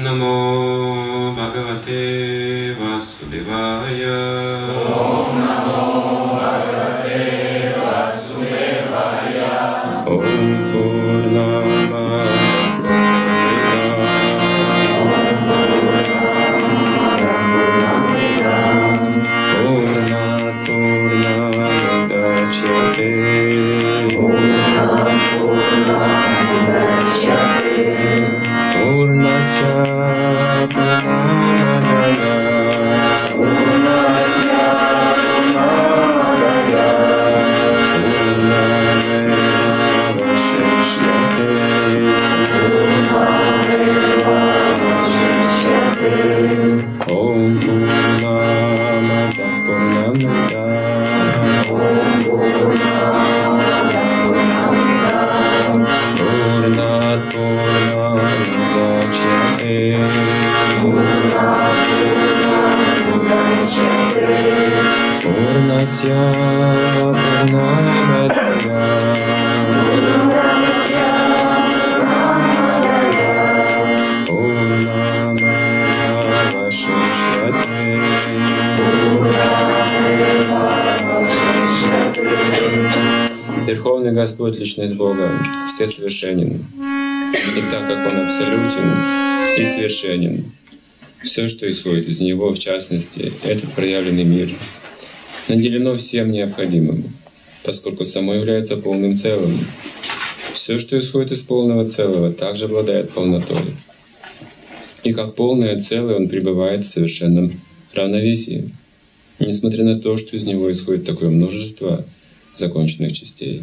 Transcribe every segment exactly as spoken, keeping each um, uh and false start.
Namo Bhagavate Vasudevaya. Om Namo Bhagavate Vasudevaya. Om Purnamada Purnat Purnamudachyate Purnat Purnamudachyate Purnasya Purnamaya Purnasya Purnamaya Purnamevavashishyate Purnamevavashishyate Om Purnamada Purnamida Om Purnamada Purnamida Purnat Purnamudachyate Purnat Purnamudachyate Purnasya Purnamadaya Purnasya Purnamadaya Purnamevavashishyate Purnamevavashishyate. Верховный Господь, Личность Бога, всесовершенен. И так как Он абсолютен и совершенен, все, что исходит из Него, в частности, этот проявленный мир, наделено всем необходимым, поскольку само является полным целым. Все, что исходит из полного целого, также обладает полнотой. И как полное целое Он пребывает в совершенном равновесии, несмотря на то, что из Него исходит такое множество законченных частей.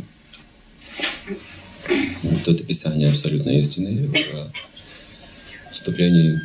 Тут описание абсолютной истины в вступлении.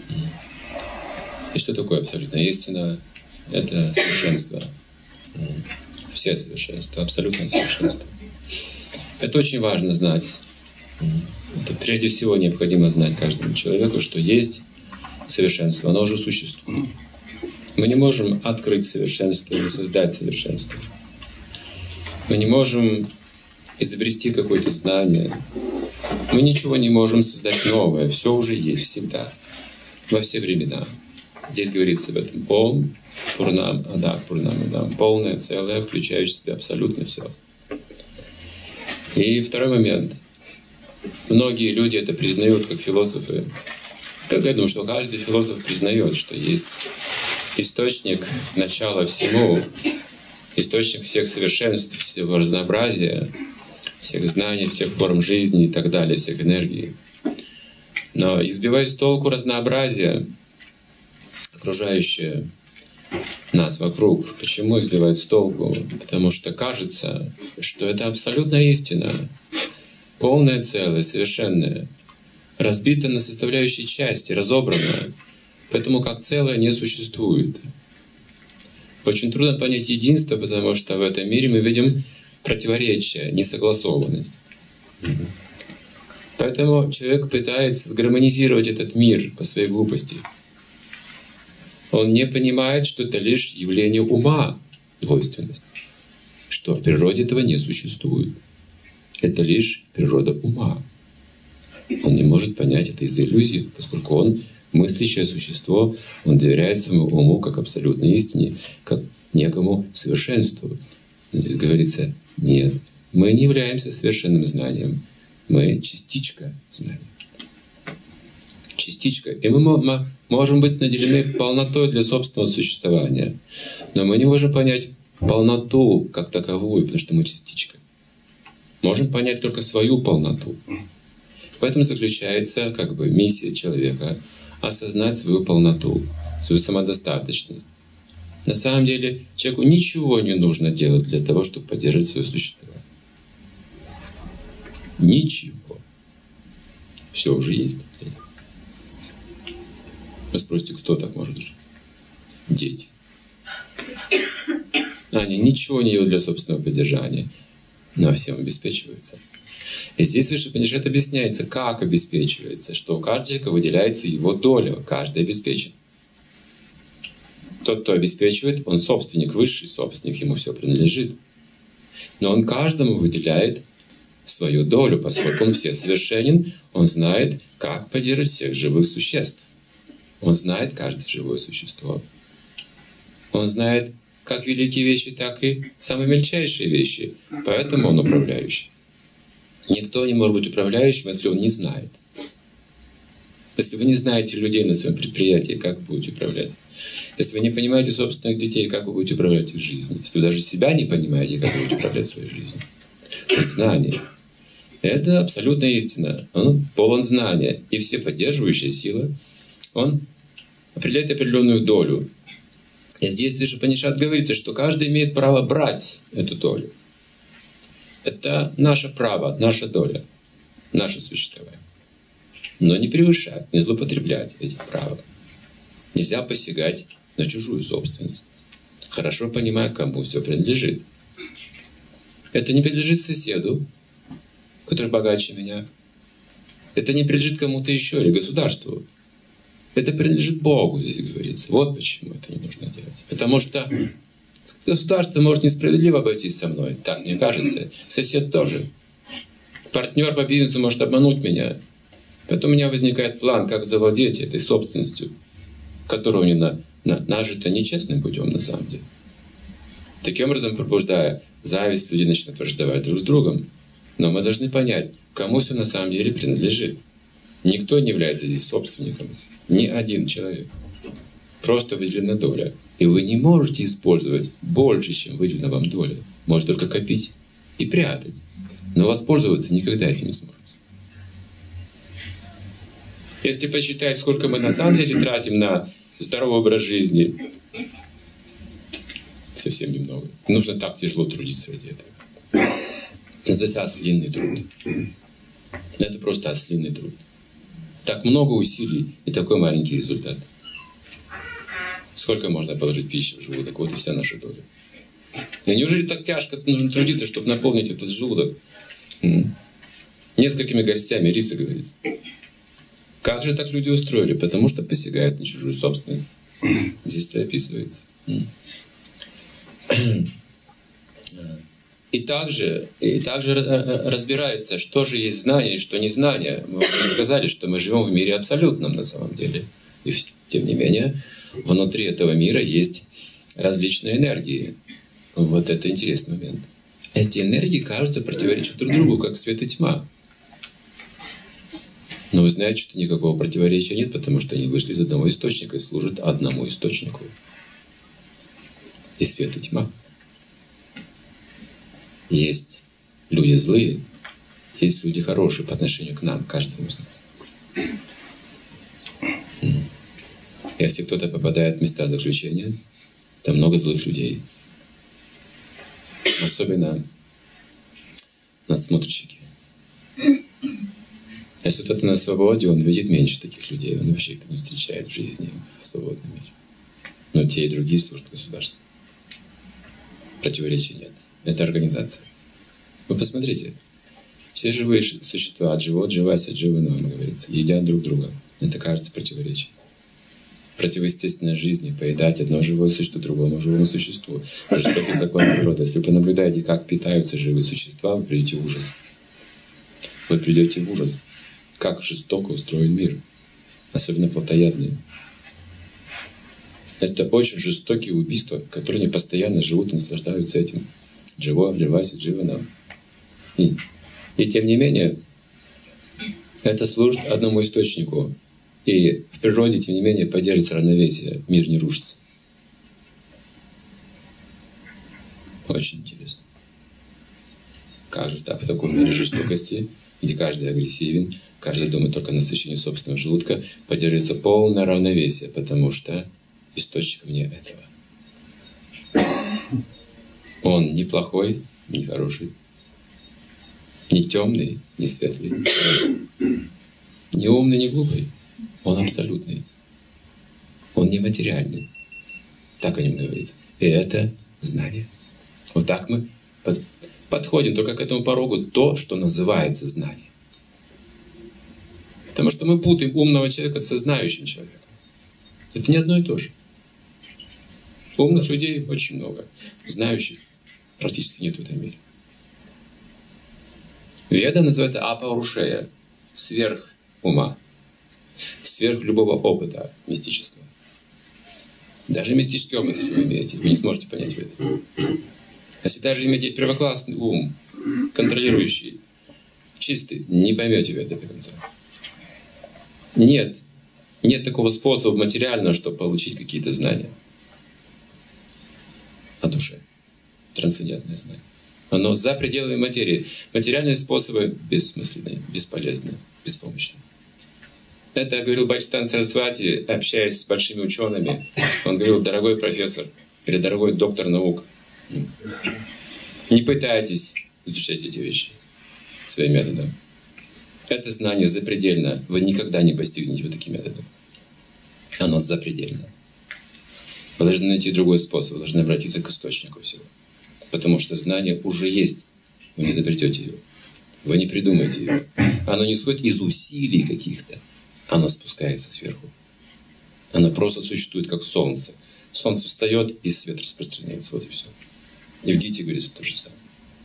И что такое абсолютная истина? Это совершенство. Все совершенства, абсолютное совершенство. Это очень важно знать. Это прежде всего необходимо знать каждому человеку, что есть совершенство, оно уже существует. Мы не можем открыть совершенство или создать совершенство. Мы не можем изобрести какое-то знание. Мы ничего не можем создать новое. Все уже есть всегда, во все времена. Здесь говорится об этом. Ом, Пурнам, Ада, Пурнам, Адам. Полное, целое, включающее в себя абсолютно все. И второй момент. Многие люди это признают как философы. Я думаю, что каждый философ признает, что есть источник начала всему, источник всех совершенств, всего разнообразия, всех знаний, всех форм жизни и так далее, всех энергий. Но их сбивает с толку разнообразие, окружающее нас вокруг. Почему их сбивает с толку? Потому что кажется, что это абсолютная истина, полное целое, совершенное, разбито на составляющие части, разобрано, поэтому как целое не существует. Очень трудно понять единство, потому что в этом мире мы видим противоречие, несогласованность. Поэтому человек пытается сгармонизировать этот мир по своей глупости. Он не понимает, что это лишь явление ума, двойственность, что в природе этого не существует. Это лишь природа ума. Он не может понять это из-за иллюзии, поскольку он мыслящее существо, он доверяет своему уму как абсолютной истине, как некому совершенству. Но здесь говорится, нет, мы не являемся совершенным знанием, мы частичка знания. Частичка. И мы можем быть наделены полнотой для собственного существования, но мы не можем понять полноту как таковую, потому что мы частичка. Можем понять только свою полноту. В этом заключается как бы миссия человека — осознать свою полноту, свою самодостаточность. На самом деле человеку ничего не нужно делать для того, чтобы поддерживать свое существование. Ничего. Все уже есть. Вы спросите, кто так может жить? Дети. Они ничего не делают для собственного поддержания, но всем обеспечиваются. И здесь Выше Упанишад объясняется, как обеспечивается, что у каждого выделяется его доля, каждый обеспечен. Тот, кто обеспечивает, он собственник, высший собственник, ему все принадлежит. Но он каждому выделяет свою долю, поскольку он все совершенен, он знает, как поддерживать всех живых существ. Он знает каждое живое существо. Он знает как великие вещи, так и самые мельчайшие вещи. Поэтому он управляющий. Никто не может быть управляющим, если он не знает. Если вы не знаете людей на своем предприятии, как вы будете управлять? Если вы не понимаете собственных детей, как вы будете управлять их жизнью? Если вы даже себя не понимаете, как вы будете управлять своей жизнью? То есть знание. Это абсолютная истина. Он полон знания. И все поддерживающие силы, он определяет определенную долю. И здесь в Упанишад говорится, что каждый имеет право брать эту долю. Это наше право, наша доля, наше существование. Но не превышать, не злоупотреблять этим правом. Нельзя посягать на чужую собственность, хорошо понимая, кому все принадлежит. Это не принадлежит соседу, который богаче меня. Это не принадлежит кому-то еще или государству. Это принадлежит Богу, здесь говорится. Вот почему это не нужно делать. Потому что государство может несправедливо обойтись со мной, так мне кажется. Сосед тоже. Партнер по бизнесу может обмануть меня. Поэтому у меня возникает план, как завладеть этой собственностью, которая не на, на, нажита нечестным путем на самом деле. Таким образом, пробуждая зависть, люди начинают враждовать друг с другом. Но мы должны понять, кому все на самом деле принадлежит. Никто не является здесь собственником. Ни один человек. Просто выделена доля. И вы не можете использовать больше, чем выделена вам доля. Можете только копить и прятать. Но воспользоваться никогда этим не сможете. Если посчитать, сколько мы на самом деле тратим на здоровый образ жизни, совсем немного. Нужно так тяжело трудиться ради этого. Называется ослиный труд. Это просто ослиный труд. Так много усилий и такой маленький результат. Сколько можно положить пищи в желудок? Вот и вся наша доля. И неужели так тяжко нужно трудиться, чтобы наполнить этот желудок несколькими горстями риса, говорится? Как же так люди устроили? Потому что посягают на чужую собственность. Здесь это описывается. И также, и также разбирается, что же есть знание и что не знание. Мы уже сказали, что мы живем в мире абсолютном на самом деле. И тем не менее, внутри этого мира есть различные энергии. Вот это интересный момент. Эти энергии, кажется, противоречат друг другу, как свет и тьма. Но вы знаете, что никакого противоречия нет, потому что они вышли из одного источника и служат одному источнику. И свет и тьма. Есть люди злые, есть люди хорошие по отношению к нам, каждому из нас. Если кто-то попадает в места заключения, там много злых людей. Особенно надсмотрщики. Если кто-то на свободе, он видит меньше таких людей. Он вообще их не встречает в жизни, в свободном мире. Но те и другие служат государству. Противоречий нет. Это организация. Вы посмотрите. Все живые существа от живот, живаясь от живы нам, говорится, едят друг друга. Это кажется противоречием. Противоестественной жизни поедать одно живое существо другому живому существу. Жестокий закон природы. Если вы понаблюдаете, как питаются живые существа, вы придете в ужас. Вы придете в ужас. Как жестоко устроен мир. Особенно плотоядные. Это очень жестокие убийства, которые они постоянно живут и наслаждаются этим. Живо, живайся, живо нам. И, и тем не менее, это служит одному источнику. И в природе, тем не менее, поддерживается равновесие. Мир не рушится. Очень интересно. Как же так в таком мире жестокости, где каждый агрессивен, каждый думает только о насыщении собственного желудка, поддерживается полное равновесие, потому что источник вне этого. Он не плохой, не хороший, не темный, не светлый, не умный, не глупый. Он абсолютный. Он нематериальный. Так о нем говорится. И это знание. Вот так мы подходим только к этому порогу, то, что называется знание. Потому что мы путаем умного человека со знающим человеком. Это не одно и то же. Умных людей очень много. Знающих практически нет в этом мире. Веда называется апаурушея, сверх ума. сверх любого опыта мистического. Даже мистический опыт, если вы имеете, вы не сможете понять это. Если даже имеете первоклассный ум, контролирующий, чистый, не поймете вы это до конца. Нет. Нет такого способа материального, чтобы получить какие-то знания о душе. Трансцендентное знание. Оно за пределами материи. Материальные способы бессмысленные, бесполезные, беспомощные. Это говорил Бхактисиданта Сарасвати, общаясь с большими учеными. Он говорил: дорогой профессор или дорогой доктор наук, не пытайтесь изучать эти вещи своим методом. Это знание запредельно. Вы никогда не постигнете вот таким методом. Оно запредельно. Вы должны найти другой способ, вы должны обратиться к источнику всего. Потому что знание уже есть. Вы не изобретете его. Вы не придумаете его. Оно не исходит из усилий каких-то. Оно спускается сверху. Оно просто существует как солнце. Солнце встает, и свет распространяется. Вот и все. И в Гите говорится то же самое.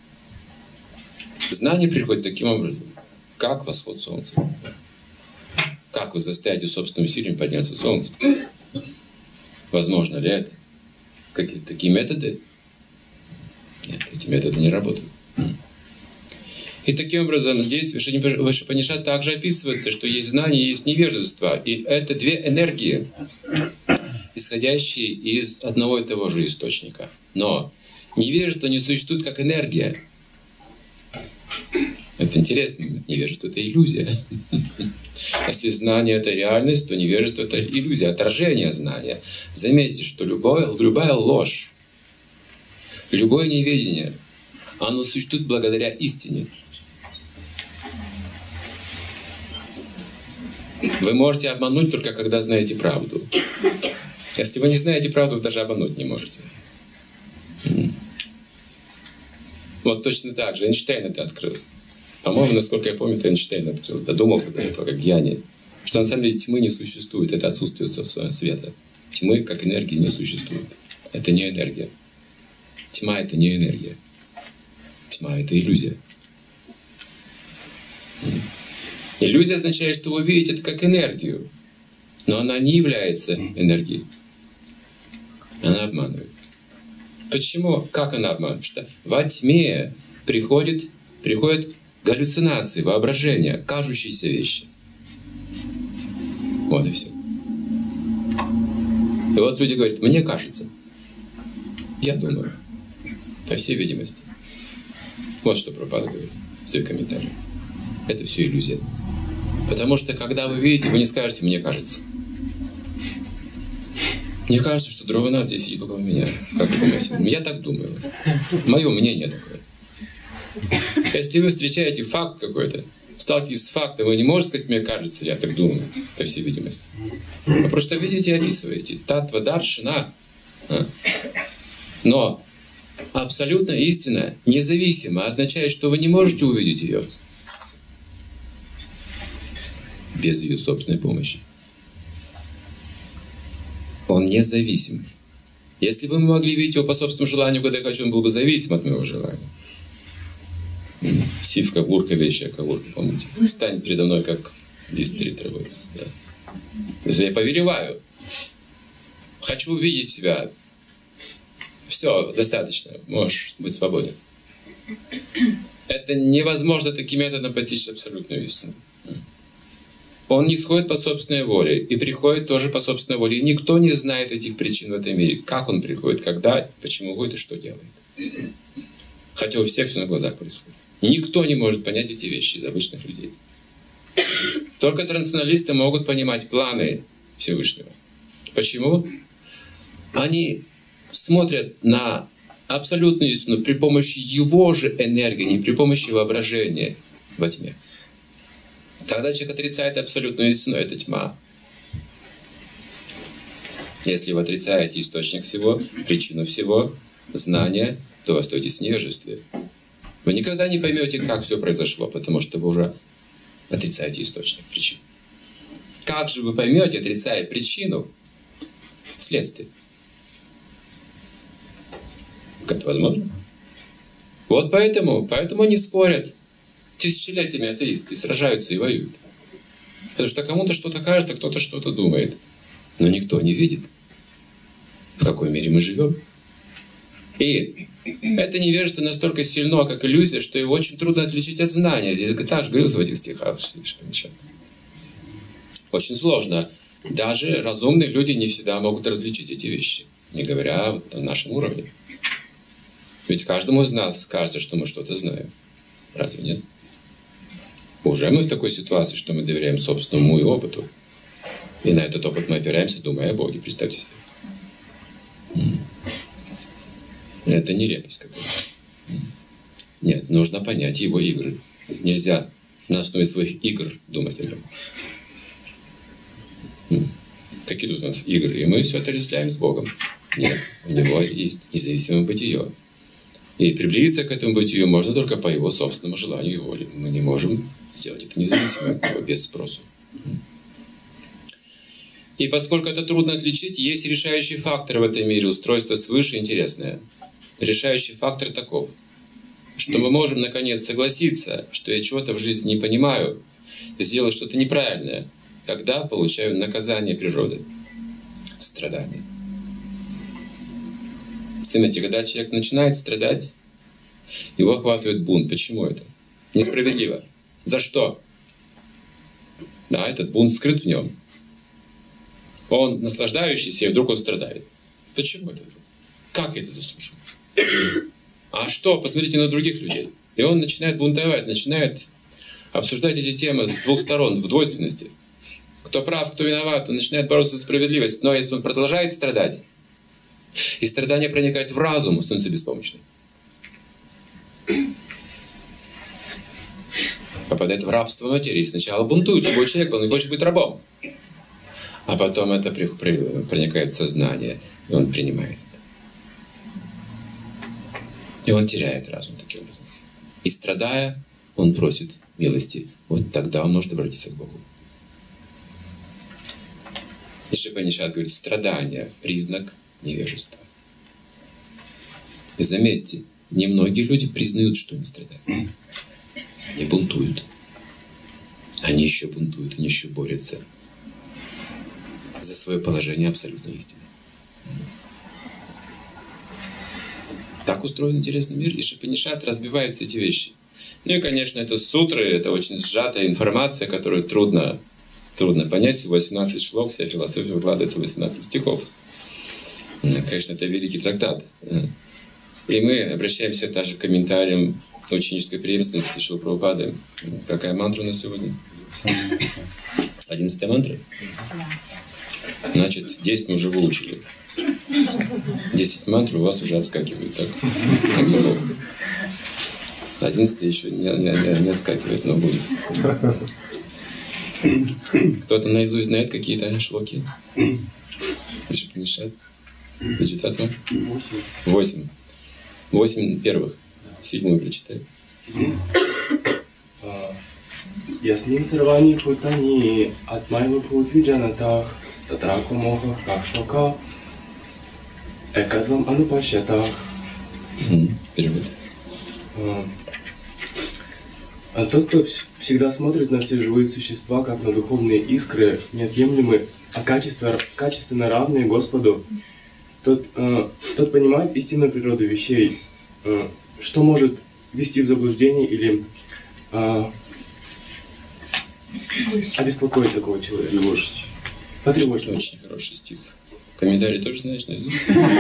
Знание приходит таким образом, как восход солнца. Как вы заставите собственным усилием подняться солнце? Возможно ли это? Какие такие методы? Нет, эти методы не работают. И таким образом здесь в Вишупанишад также описывается, что есть знание, есть невежество. И это две энергии, исходящие из одного и того же источника. Но невежество не существует как энергия. Это интересно. Невежество — это иллюзия. Если знание — это реальность, то невежество — это иллюзия, отражение знания. Заметьте, что любое, любая ложь, любое неведение, оно существует благодаря истине. Вы можете обмануть только когда знаете правду. Если вы не знаете правду, вы даже обмануть не можете. Вот точно так же Эйнштейн это открыл. По-моему, насколько я помню, это Эйнштейн открыл. Додумался до этого, как гений. Что на самом деле тьмы не существует. Это отсутствие света. Тьмы как энергии не существует. Это не энергия. Тьма — это не энергия. Тьма — это иллюзия. Иллюзия означает, что вы видите это как энергию. Но она не является энергией. Она обманывает. Почему? Как она обманывает? Потому что во тьме приходит, приходят галлюцинации, воображения, кажущиеся вещи. Вот и все. И вот люди говорят: мне кажется. Я думаю. По всей видимости. Вот что Прабхупада говорит в своих комментариях. Это все иллюзия. Потому что, когда вы видите, вы не скажете: мне кажется. Мне кажется, что Дровинат здесь сидит около меня. Как вы думаете? Я так думаю. Мое мнение такое. Если вы встречаете факт какой-то, сталкиваетесь с фактом, вы не можете сказать: мне кажется, я так думаю, по всей видимости. Вы просто видите и описываете. Татва даршана. Но абсолютно истина независимо означает, что вы не можете увидеть ее без ее собственной помощи. Он независим. Если бы мы могли видеть его по собственному желанию, когда я хочу, он был бы зависим от моего желания. Сивка, бурка, вещая кавурка, помните? Стань передо мной, как лист перед травой. Да. То есть я повелеваю. Хочу увидеть тебя. Все, достаточно. Можешь быть свободен. Это невозможно таким методом постичь абсолютную истину. Он не сходит по собственной воле и приходит тоже по собственной воле. И никто не знает этих причин в этом мире. Как он приходит, когда, почему ходит и что делает. Хотя у всех все на глазах происходит. Никто не может понять эти вещи из обычных людей. Только трансценденталисты могут понимать планы Всевышнего. Почему? Они смотрят на абсолютную истину при помощи его же энергии, не при помощи воображения во тьме. Когда человек отрицает абсолютную истину, это тьма. Если вы отрицаете источник всего, причину всего, знания, то вы остаетесь в невежестве. Вы никогда не поймете, как все произошло, потому что вы уже отрицаете источник, причину. Как же вы поймете, отрицая причину, следствие? Как это возможно? Вот поэтому, поэтому они спорят. Тысячелетиями атеисты сражаются и воюют. Потому что кому-то что-то кажется, кто-то что-то думает. Но никто не видит, в какой мире мы живем. И это невежество настолько сильно, как иллюзия, что его очень трудно отличить от знания. Здесь так же говорилось в этих стихах. Очень сложно. Даже разумные люди не всегда могут различить эти вещи, не говоря вот о нашем уровне. Ведь каждому из нас кажется, что мы что-то знаем. Разве нет? Уже мы в такой ситуации, что мы доверяем собственному уму и опыту. И на этот опыт мы опираемся, думая о Боге. Представьте себе. Это нелепость какая-то. Нет, нужно понять его игры. Нельзя на основе своих игр думать о нем. Какие тут у нас игры? И мы все отождествляем с Богом. Нет, у него есть независимое бытие. И приблизиться к этому бытию можно только по его собственному желанию и воле. Мы не можем сделать это независимо от него, без спросу. И поскольку это трудно отличить, есть решающий фактор в этом мире, устройство свыше интересное. Решающий фактор таков, что мы можем наконец согласиться, что я чего-то в жизни не понимаю, сделать что-то неправильное, когда получаю наказание природы, страдания. Заметьте, когда человек начинает страдать, его охватывает бунт. Почему это? Несправедливо. За что? Да, этот бунт скрыт в нем. Он наслаждающийся, и вдруг он страдает. Почему это вдруг? Как это заслужил? А что? Посмотрите на других людей. И он начинает бунтовать, начинает обсуждать эти темы с двух сторон, в двойственности. Кто прав, кто виноват, он начинает бороться за справедливость. Но если он продолжает страдать, и страдание проникает в разум, он становится беспомощным. Попадает в рабство материи. Сначала бунтует любой человек, он не хочет быть рабом. А потом это проникает в сознание, и он принимает это. И он теряет разум таким образом. И страдая, он просит милости. Вот тогда он может обратиться к Богу. И Упанишад говорит, страдание – признак невежества. И заметьте, немногие люди признают, что они страдают. Они бунтуют. Они еще бунтуют, они еще борются за свое положение абсолютной истины. Так устроен интересный мир, и Упанишад разбивает все эти вещи. Ну и, конечно, это сутры, это очень сжатая информация, которую трудно, трудно понять. Всего восемнадцать шлок, вся философия выкладывается в восемнадцать стихов. Конечно, это великий трактат. И мы обращаемся также к комментариям ученической преемственности Шрилы Прабхупады. Какая мантра у нас сегодня? Одиннадцатая мантра? Значит, десять мы уже выучили. Десять мантр у вас уже отскакивают. Так? Одиннадцатая еще не, не, не отскакивает, но будет. Кто-то наизусть знает какие-то шлоки? Упанишад? Вичитатма? Восемь. Восемь. Восемь первых. Седьмую прочитай. Ясним сарвани путани атмайва путвиджанатах татраку моха какшока экадвам анупашятах. Перевод. А тот, кто всегда смотрит на все живые существа, как на духовные искры, неотъемлемые, а качество, качественно равные Господу, тот, э, тот понимает истинную природу вещей, э, что может ввести в заблуждение или э, обеспокоить такого человека. Потревожить. Потревожить. Очень хороший стих. Комментарий тоже знаешь наизусть?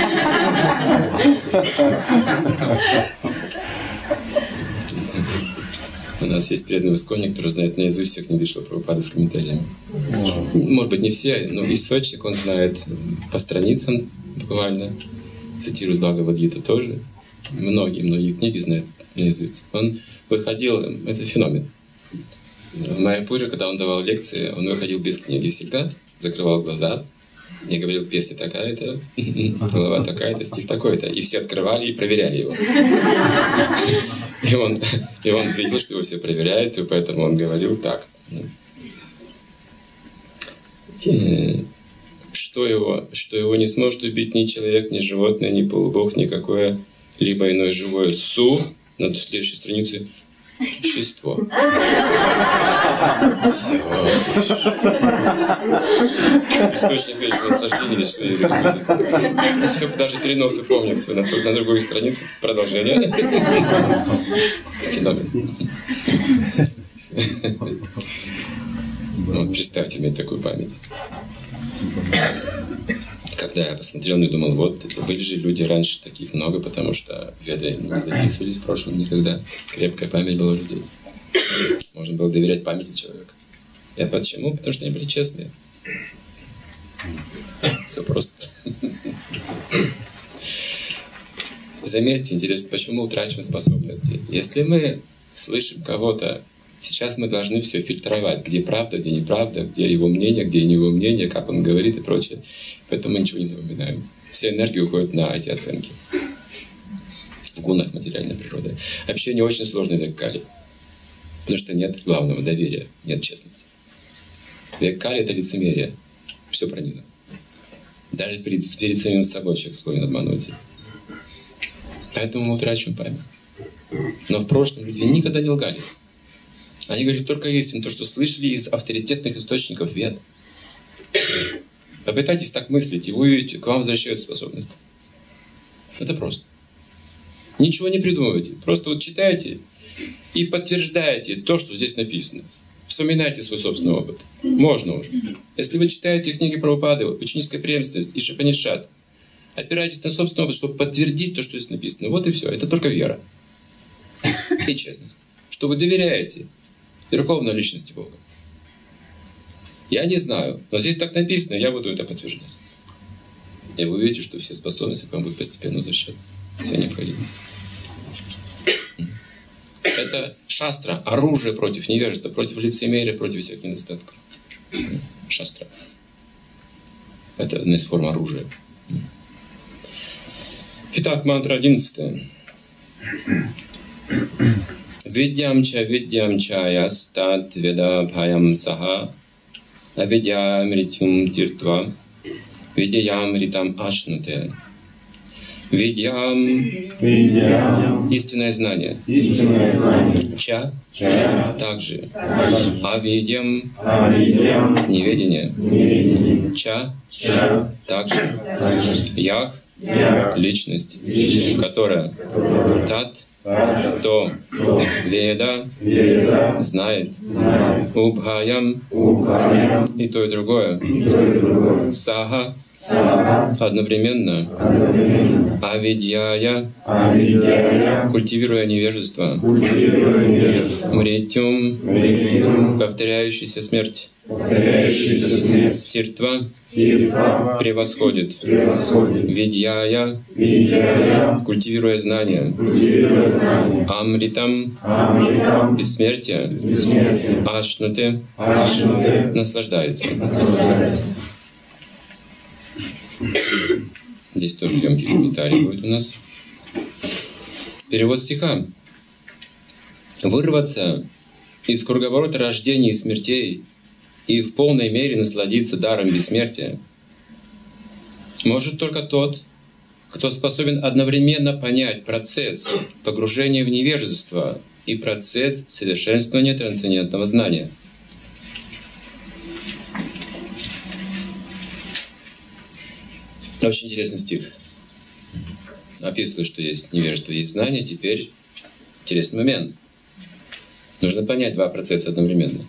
У нас есть преданный в Исконе, который знает наизусть всех книги Шрилы Прабхупады с комментариями. Может быть, не все, но источник он знает по страницам буквально. Цитирует Бхагавад-гиту тоже. Многие-многие книги знает наизусть. Он выходил, это феномен. В Майяпуре, когда он давал лекции, он выходил без книги всегда, закрывал глаза, и говорил, песня такая-то, голова такая-то, стих такой-то. И все открывали и проверяли его. И он, и он видел, что его все проверяют, и поэтому он говорил так. Что его, что его не сможет убить ни человек, ни животное, ни полубог, ни какое либо иное живое су, на следующей странице, Существо. Все. Источник вечного наслаждения или что я все, даже переносы помнят, все на, на другой странице продолжение. Феномен. Ну, представьте мне такую память. Когда я посмотрел, я думал, вот, были же люди раньше таких много, потому что веды не записывались в прошлом никогда. Крепкая память была у людей. Можно было доверять памяти человека. Я почему? Потому что они были честные. Все просто. Заметьте, интересно, почему мы утрачиваем способности. Если мы слышим кого-то, сейчас мы должны все фильтровать, где правда, где неправда, где его мнение, где не его мнение, как он говорит и прочее. Поэтому мы ничего не запоминаем. Вся энергия уходит на эти оценки. В гунах материальной природы. Общение очень сложно в век Кали. Потому что нет главного доверия, нет честности. Век Кали — это лицемерие. Все пронизано. Даже перед, перед самим собой человек склонен обманывать себя. Поэтому мы утрачиваем память. Но в прошлом люди никогда не лгали. Они говорили только истину, то, что слышали из авторитетных источников вед. Попытайтесь так мыслить, и вы увидите, к вам возвращаются способности. Это просто. Ничего не придумывайте. Просто вот читайте и подтверждаете то, что здесь написано. Вспоминайте свой собственный опыт. Можно уже. Если вы читаете книги Прабхупады, ученическая преемственность и Шапанишат, опирайтесь на собственный опыт, чтобы подтвердить то, что здесь написано. Вот и все. Это только вера. И честность. Что вы доверяете Верховной Личности Бога. Я не знаю, но здесь так написано, я буду это подтверждать. И вы увидите, что все способности к вам будут постепенно возвращаться. Все необходимо. Это шастра, оружие против невежества, против лицемерия, против всех недостатков. Шастра. Это одна из форм оружия. Итак, мантра одиннадцатая. Видьямча видьямчая стат веда бхаям саха авидья мритюм тиртва видьям ритам ашнуте. Видьям — истинное знание. Истинное знание. Ча, Ча. Также. Авидьям — неведение. Неведение. Ча, Ча. Также. Также. Ях — личность, личность, которая тат, то веда, веда знает, знает. Убхаям, Убхаям и то и другое, и то и другое. Саха, Саха одновременно, одновременно. Авидьяя, Авидьяя культивируя невежество, культивируя невежество. Мритюм, Мритюм повторяющийся смерть, повторяющийся смерть. Тиртва, Тиртва превосходит, превосходит. Видьяя, Видьяя культивируя знания, культивируя знания. Амритам, Амритам бессмертие, бессмертие. Ашнуте, Ашнуте наслаждается. наслаждается. Здесь тоже емкий комментарий будет у нас. Перевод стиха. Вырваться из круговорота рождений и смертей и в полной мере насладиться даром бессмертия может только тот, кто способен одновременно понять процесс погружения в невежество и процесс совершенствования трансцендентного знания. Очень интересный стих. Описывает, что есть невежество, есть знание. Теперь интересный момент. Нужно понять два процесса одновременно.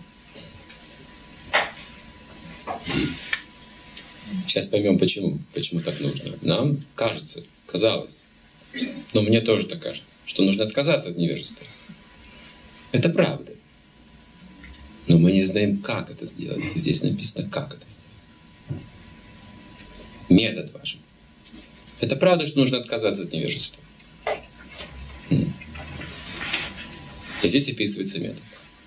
Сейчас поймем, почему. Почему так нужно. Нам кажется, казалось, но мне тоже так кажется, что нужно отказаться от невежества. Это правда. Но мы не знаем, как это сделать. Здесь написано, как это сделать. Метод важен. Это правда, что нужно отказаться от невежества. И здесь описывается метод.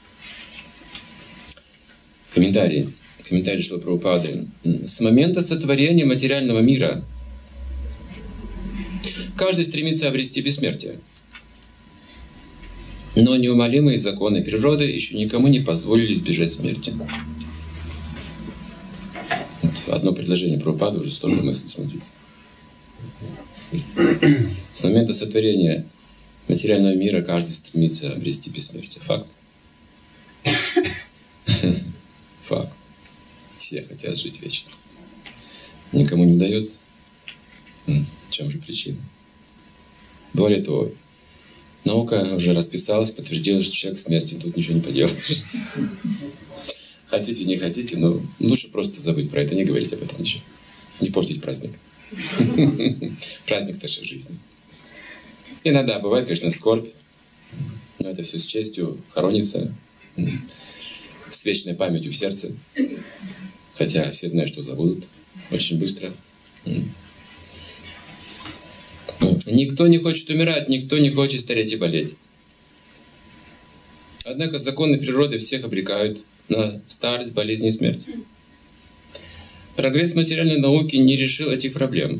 Комментарий. Комментарий Шрилы Прабхупады. С момента сотворения материального мира каждый стремится обрести бессмертие. Но неумолимые законы природы еще никому не позволили избежать смерти. Вот одно предложение Прабхупады, уже столько мыслей, смотрите. С момента сотворения материального мира каждый стремится обрести бессмертие. Факт. Факт. Все хотят жить вечно. Никому не удается. В чем же причина? Более того, наука уже расписалась, подтвердила, что человек смертен, тут ничего не поделаешь. Хотите, не хотите, но лучше просто забыть про это, не говорить об этом ничего. Не портить праздник. Праздник нашей жизни. Иногда бывает, конечно, скорбь, но это все с честью хоронится, с вечной памятью в сердце. Хотя все знают, что забудут очень быстро. Никто не хочет умирать, никто не хочет стареть и болеть. Однако законы природы всех обрекают на старость, болезнь и смерть. Прогресс материальной науки не решил этих проблем.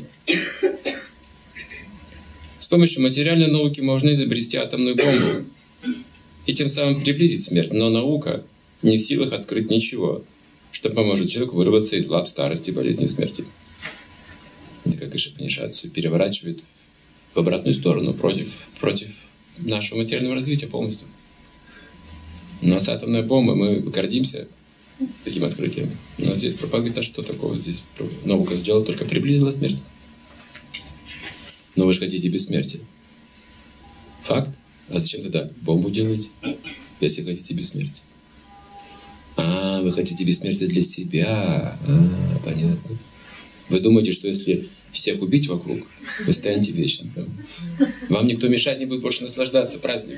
С помощью материальной науки можно изобрести атомную бомбу и тем самым приблизить смерть, но наука не в силах открыть ничего, что поможет человеку вырваться из лап старости, болезни и смерти. Это как Ишупанишад все переворачивает в обратную сторону, против, против нашего материального развития полностью. Но с атомной бомбой мы гордимся таким открытием. Но здесь пропаганда, что такого? Здесь наука сделала, только приблизила смерть. Но вы же хотите бессмертия. Факт. А зачем тогда бомбу делаете, если хотите бессмертия? А, вы хотите бессмертия для себя. А, понятно. Вы думаете, что если всех убить вокруг, вы станете вечным. Вам никто мешать не будет больше наслаждаться. Праздник.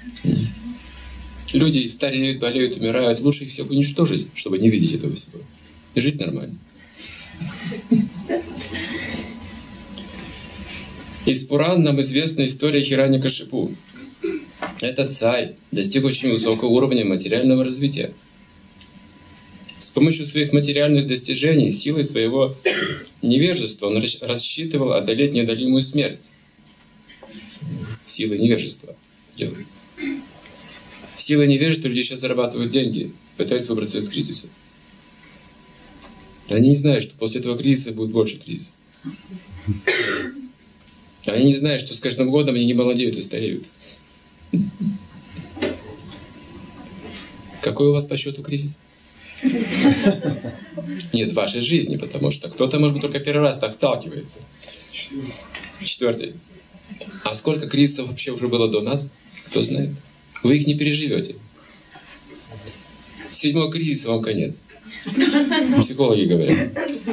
Люди стареют, болеют, умирают. Лучше их всех уничтожить, чтобы не видеть этого всего. И жить нормально. Из Пуран нам известна история Хираньякашипу. Этот царь достиг очень высокого уровня материального развития. С помощью своих материальных достижений, силой своего невежества он рассчитывал одолеть неодолимую смерть. Силой невежества делает. Силой невежества люди сейчас зарабатывают деньги, пытаются выбраться из кризиса. Они не знают, что после этого кризиса будет больше кризис. Они не знают, что с каждым годом они не молодеют и стареют. Какой у вас по счету кризис? Нет, в вашей жизни, потому что кто-то, может быть, только первый раз так сталкивается. Четвертый. А сколько кризисов вообще уже было до нас? Кто знает? Вы их не переживете. Седьмой кризис, вам конец. Психологи говорят.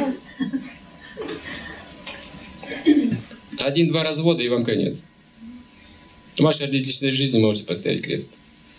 Один-два развода, и вам конец. В вашей личной жизни можете поставить крест.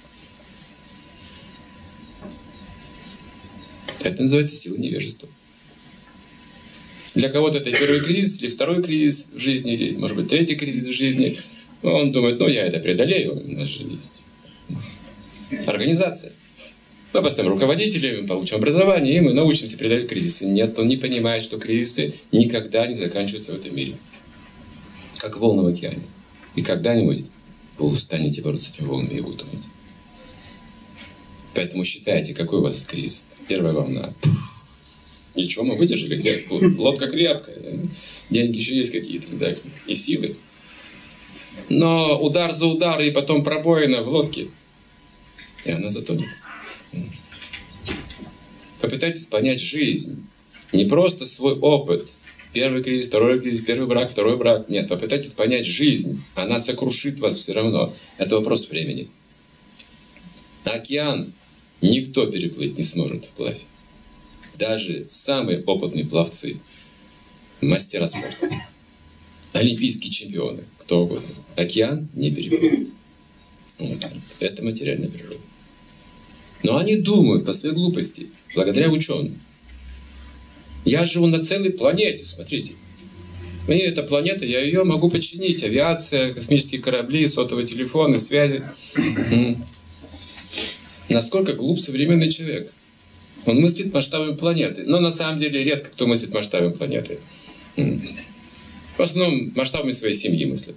Это называется сила невежества. Для кого-то это первый кризис, или второй кризис в жизни, или, может быть, третий кризис в жизни. Он думает, ну, я это преодолею, у нас же есть организация. Мы поставим руководителей, мы получим образование, и мы научимся преодолевать кризисы. Нет, он не понимает, что кризисы никогда не заканчиваются в этом мире. Как волны в океане. И когда-нибудь вы устанете бороться с этими волнами и утонете. Поэтому считайте, какой у вас кризис. Первая волна. Ничего, мы выдержали. Лодка крепкая. Деньги еще есть какие-то. Да, и силы. Но удар за удар, и потом пробоина в лодке. И она затонет. Попытайтесь понять жизнь. Не просто свой опыт. Первый кризис, второй кризис, первый брак, второй брак. Нет, попытайтесь понять жизнь. Она сокрушит вас все равно. Это вопрос времени. Океан никто переплыть не сможет вплавь. Даже самые опытные пловцы, мастера спорта, олимпийские чемпионы, кто угодно. Океан не переплывет. Вот. Это материальная природа. Но они думают по своей глупости, благодаря ученым. Я живу на целой планете, смотрите. И эта планета, я ее могу подчинить. Авиация, космические корабли, сотовые телефоны, связи. Насколько глуп современный человек. Он мыслит масштабами планеты. Но на самом деле редко кто мыслит масштабами планеты. В основном масштабами своей семьи мыслят.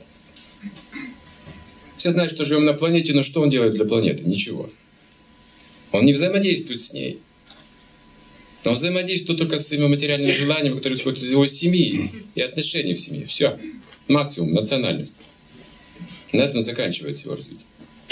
Все знают, что живем на планете, но что он делает для планеты? Ничего. Он не взаимодействует с ней. Он взаимодействует только с своими материальными желаниями, которые исходят из его семьи и отношений в семье. Все. Максимум. Национальность. На этом заканчивается его развитие.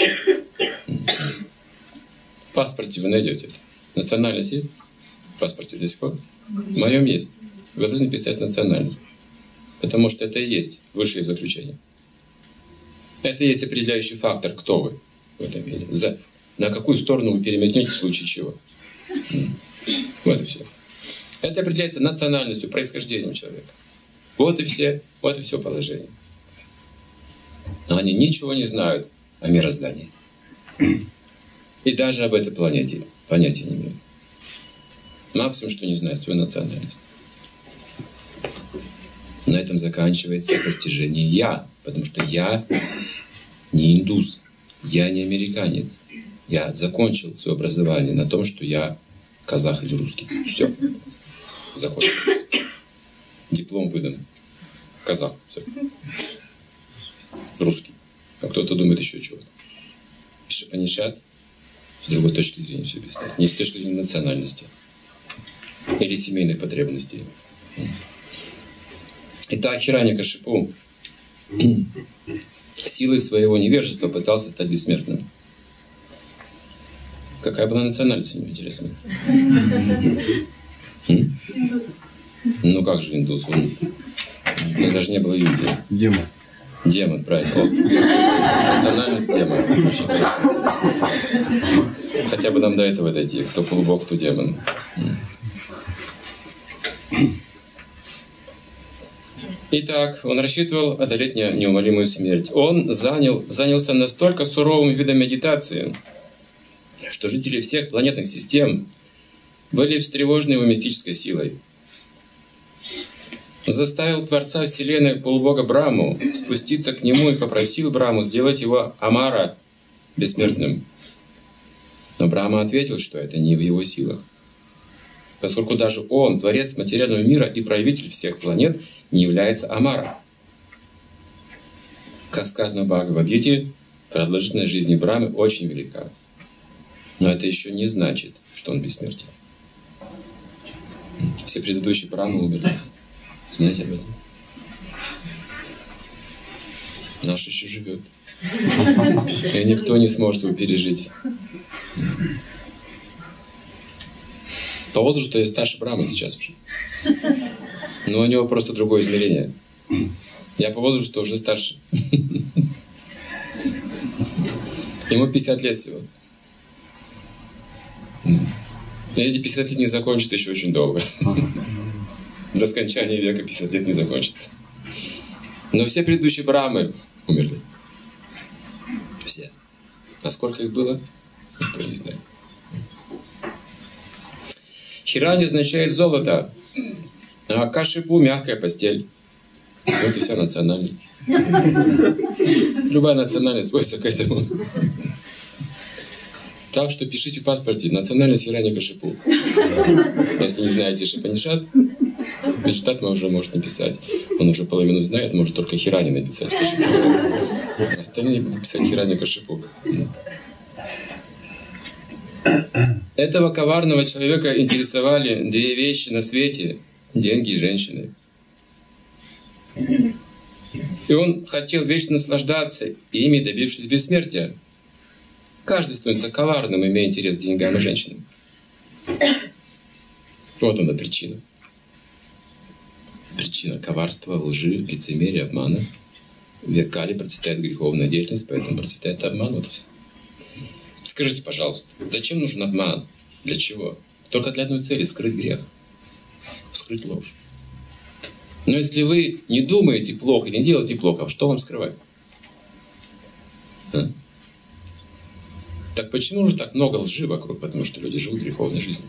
В паспорте вы найдете это. Национальность есть? В паспорте до сих пор? В моем есть. Вы должны писать национальность. Потому что это и есть высшее заключение. Это и есть определяющий фактор, кто вы в этом мире. За, на какую сторону вы переметнете в случае чего. Вот и все. Это определяется национальностью, происхождением человека. Вот и все, вот и все положение. Но они ничего не знают о мироздании. И даже об этой планете понятия не имеют. Максимум, что не знают свою национальность. На этом заканчивается постижение «я». Потому что я не индус, я не американец. Я закончил свое образование на том, что я казах или русский. Все. Закончилось. Диплом выдан. Казах. Все. Русский. А кто-то думает еще чего-то. Ишупанишат с другой точки зрения все объясняет. Не с точки зрения национальности или семейных потребностей. Итак, Хираньякашипу силой своего невежества пытался стать бессмертным. Какая была национальность у него, интересно? Индус. Ну как же индус? Он... Тогда же не было Индии. Демон. Демон, правильно. О, национальность демон. Очень хорошо. Хотя бы нам до этого дойти. Кто полубог, кто демон. Итак, он рассчитывал одолеть неумолимую смерть. Он занял, занялся настолько суровым видом медитации, что жители всех планетных систем были встревожены его мистической силой. Заставил Творца Вселенной, полубога Браму, спуститься к нему и попросил Браму сделать его Амара бессмертным. Но Брама ответил, что это не в его силах, поскольку даже он, Творец материального мира и правитель всех планет, не является Амара. Как сказано в Бхагавад-гите, продолжительность жизни Брамы очень велика. Но это еще не значит, что он бессмертен. Все предыдущие Брамы умерли. Знаете об этом? Наш еще живет. И никто не сможет его пережить. По возрасту я старше Брамы сейчас уже. Но у него просто другое измерение. Я по возрасту уже старше. Ему пятьдесят лет всего. И эти пятьдесят лет не закончатся еще очень долго. До скончания века пятьдесят лет не закончится. Но все предыдущие Брамы умерли. Все. А сколько их было, никто не знает. Хирани означает золото, а Кашипу — мягкая постель. Вот и вся национальность. Любая национальность сводится к этому. Так что пишите в паспорте национальность Хираньякашипу. Если не знаете Шипанишат, Вичтат уже может написать. Он уже половину знает, может только Хирани написать Кашипу. Остальные будут писать Хираньякашипу. Этого коварного человека интересовали две вещи на свете — деньги и женщины. И он хотел вечно наслаждаться ими, добившись бессмертия. Каждый становится коварным, имея интерес к деньгам и женщинам. Вот она причина. Причина коварства, лжи, лицемерия, обмана. В Векале процветает греховная деятельность, поэтому процветает обман. Вот все. Скажите, пожалуйста, зачем нужен обман? Для чего? Только для одной цели — скрыть грех, скрыть ложь. Но если вы не думаете плохо и не делаете плохо, что вам скрывать? А? Так почему же так много лжи вокруг? Потому что люди живут греховной жизнью.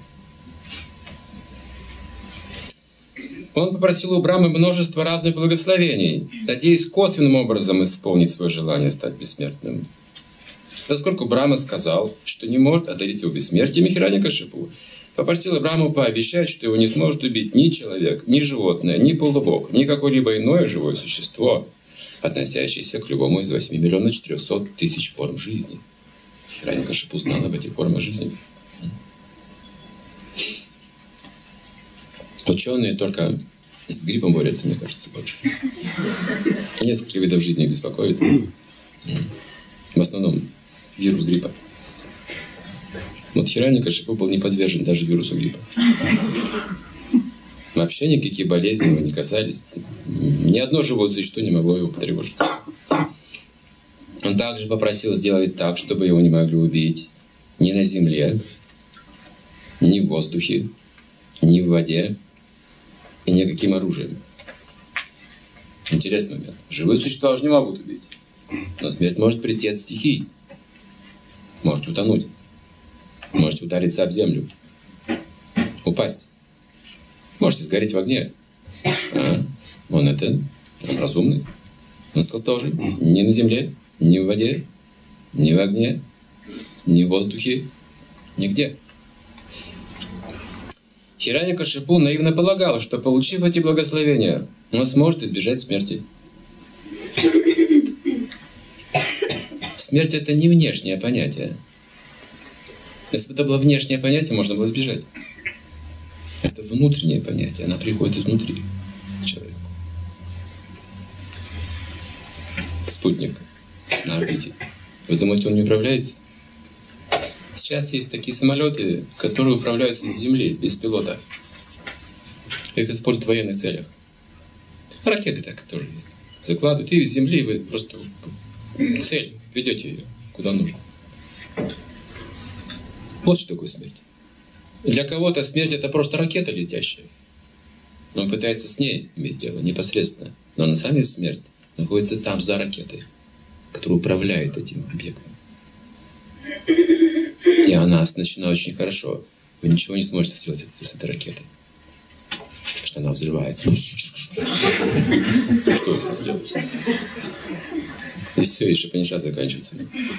Он попросил у Брамы множество разных благословений, надеясь косвенным образом исполнить свое желание стать бессмертным. Поскольку Брама сказал, что не может одарить его бессмертием, Хираньякашипу попросил Браму пообещать, что его не сможет убить ни человек, ни животное, ни полубог, ни какое-либо иное живое существо, относящееся к любому из восьми миллионов четырехсот тысяч форм жизни. Хираньякашипу знал об этих формах жизни. Ученые только с гриппом борются, мне кажется, больше. Несколько видов жизни беспокоит. В основном вирус гриппа. Вот Хираньякашипу был не подвержен даже вирусу гриппа. Вообще никакие болезни его не касались. Ни одно живое существо не могло его потревожить. Он также попросил сделать так, чтобы его не могли убить ни на земле, ни в воздухе, ни в воде и никаким оружием. Интересный момент. Живые существа уже не могут убить. Но смерть может прийти от стихий. Можете утонуть. Можете удариться об землю. Упасть. Можете сгореть в огне. А, он это, он разумный. Он сказал тоже, ни на земле, ни в воде, ни в огне, ни в воздухе, нигде. Хираньякашипу наивно полагал, что, получив эти благословения, он сможет избежать смерти. Смерть — это не внешнее понятие. Если бы это было внешнее понятие, можно было избежать. Это внутреннее понятие. Она приходит изнутри к человеку. Спутник на орбите. Вы думаете, он не управляется? Сейчас есть такие самолеты, которые управляются с Земли, без пилота. Их используют в военных целях. Ракеты так тоже есть. Закладывают, и с Земли вы просто цель, ведете ее куда нужно. Вот что такое смерть. Для кого-то смерть — это просто ракета летящая. Он пытается с ней иметь дело непосредственно. Но на самом деле смерть находится там, за ракетой, которая управляет этим объектом. И она оснащена очень хорошо. Вы ничего не сможете сделать с этой ракетой. Потому что она взрывается. Что вы с ней сделаете? И все, и шапаниша заканчивается.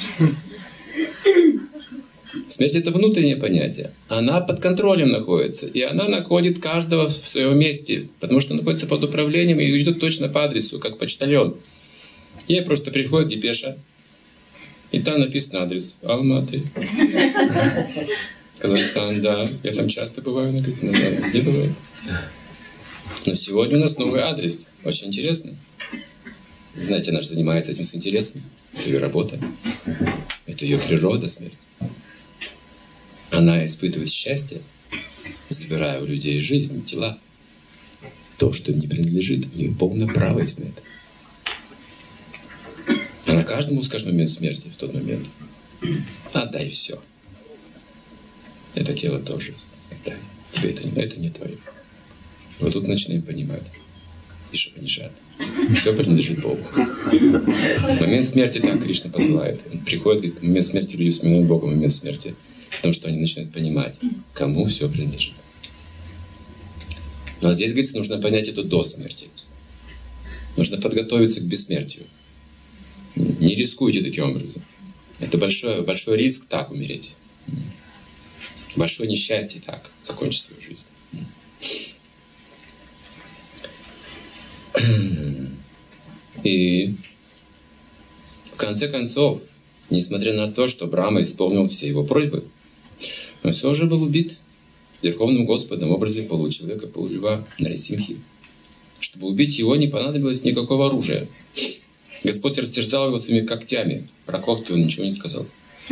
Смерть — это внутреннее понятие. Она под контролем находится. И она находит каждого в своем месте. Потому что находится под управлением и идет точно по адресу, как почтальон. Ей просто приходит депеша. И там написан адрес. Алматы. Казахстан, да. Я там часто бываю. Она говорит, ну, да, везде бывает. Но сегодня у нас новый адрес. Очень интересно. Знаете, она же занимается этим с интересом. Это ее работа. Это ее природа, смерть. Она испытывает счастье, забирая у людей жизнь, тела. То, что им не принадлежит, у нее полное право есть на это. Она каждому скажет момент смерти в тот момент. Отдай все. Это тело тоже. Отдай. Тебе это, это не твое. Вот тут начинаем понимать. И Шапанишат. Все принадлежит Богу. В момент смерти, так Кришна посылает. Он приходит, говорит, в момент смерти люди вспоминают Бога, в момент смерти. Потому что они начинают понимать, кому все принадлежит. Но здесь, говорится, нужно понять это до смерти. Нужно подготовиться к бессмертию. Не рискуйте таким образом. Это большой, большой риск так умереть. Большое несчастье так закончить свою жизнь. И в конце концов, несмотря на то, что Брахма исполнил все его просьбы, он все же был убит Верховным Господом в образе получеловека, полульва Нарисимхи. Чтобы убить его, не понадобилось никакого оружия. Господь растерзал его своими когтями. Про когти он ничего не сказал.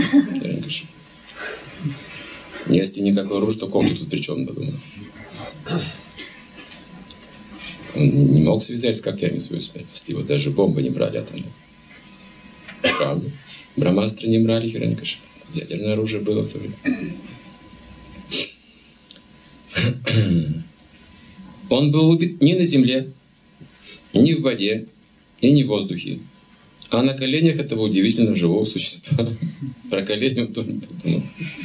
Если никакое оружие, то когти тут при чем, подумал. Он не мог связать с когтями свою смерть. Если его даже бомбы не брали атомные. Правда. Брамастры не брали, Хираньякашипу. Ядерное оружие было в то время. Он был убит не на земле, не в воде и не в воздухе, а на коленях этого удивительного живого существа. Про колени он тоже подумал.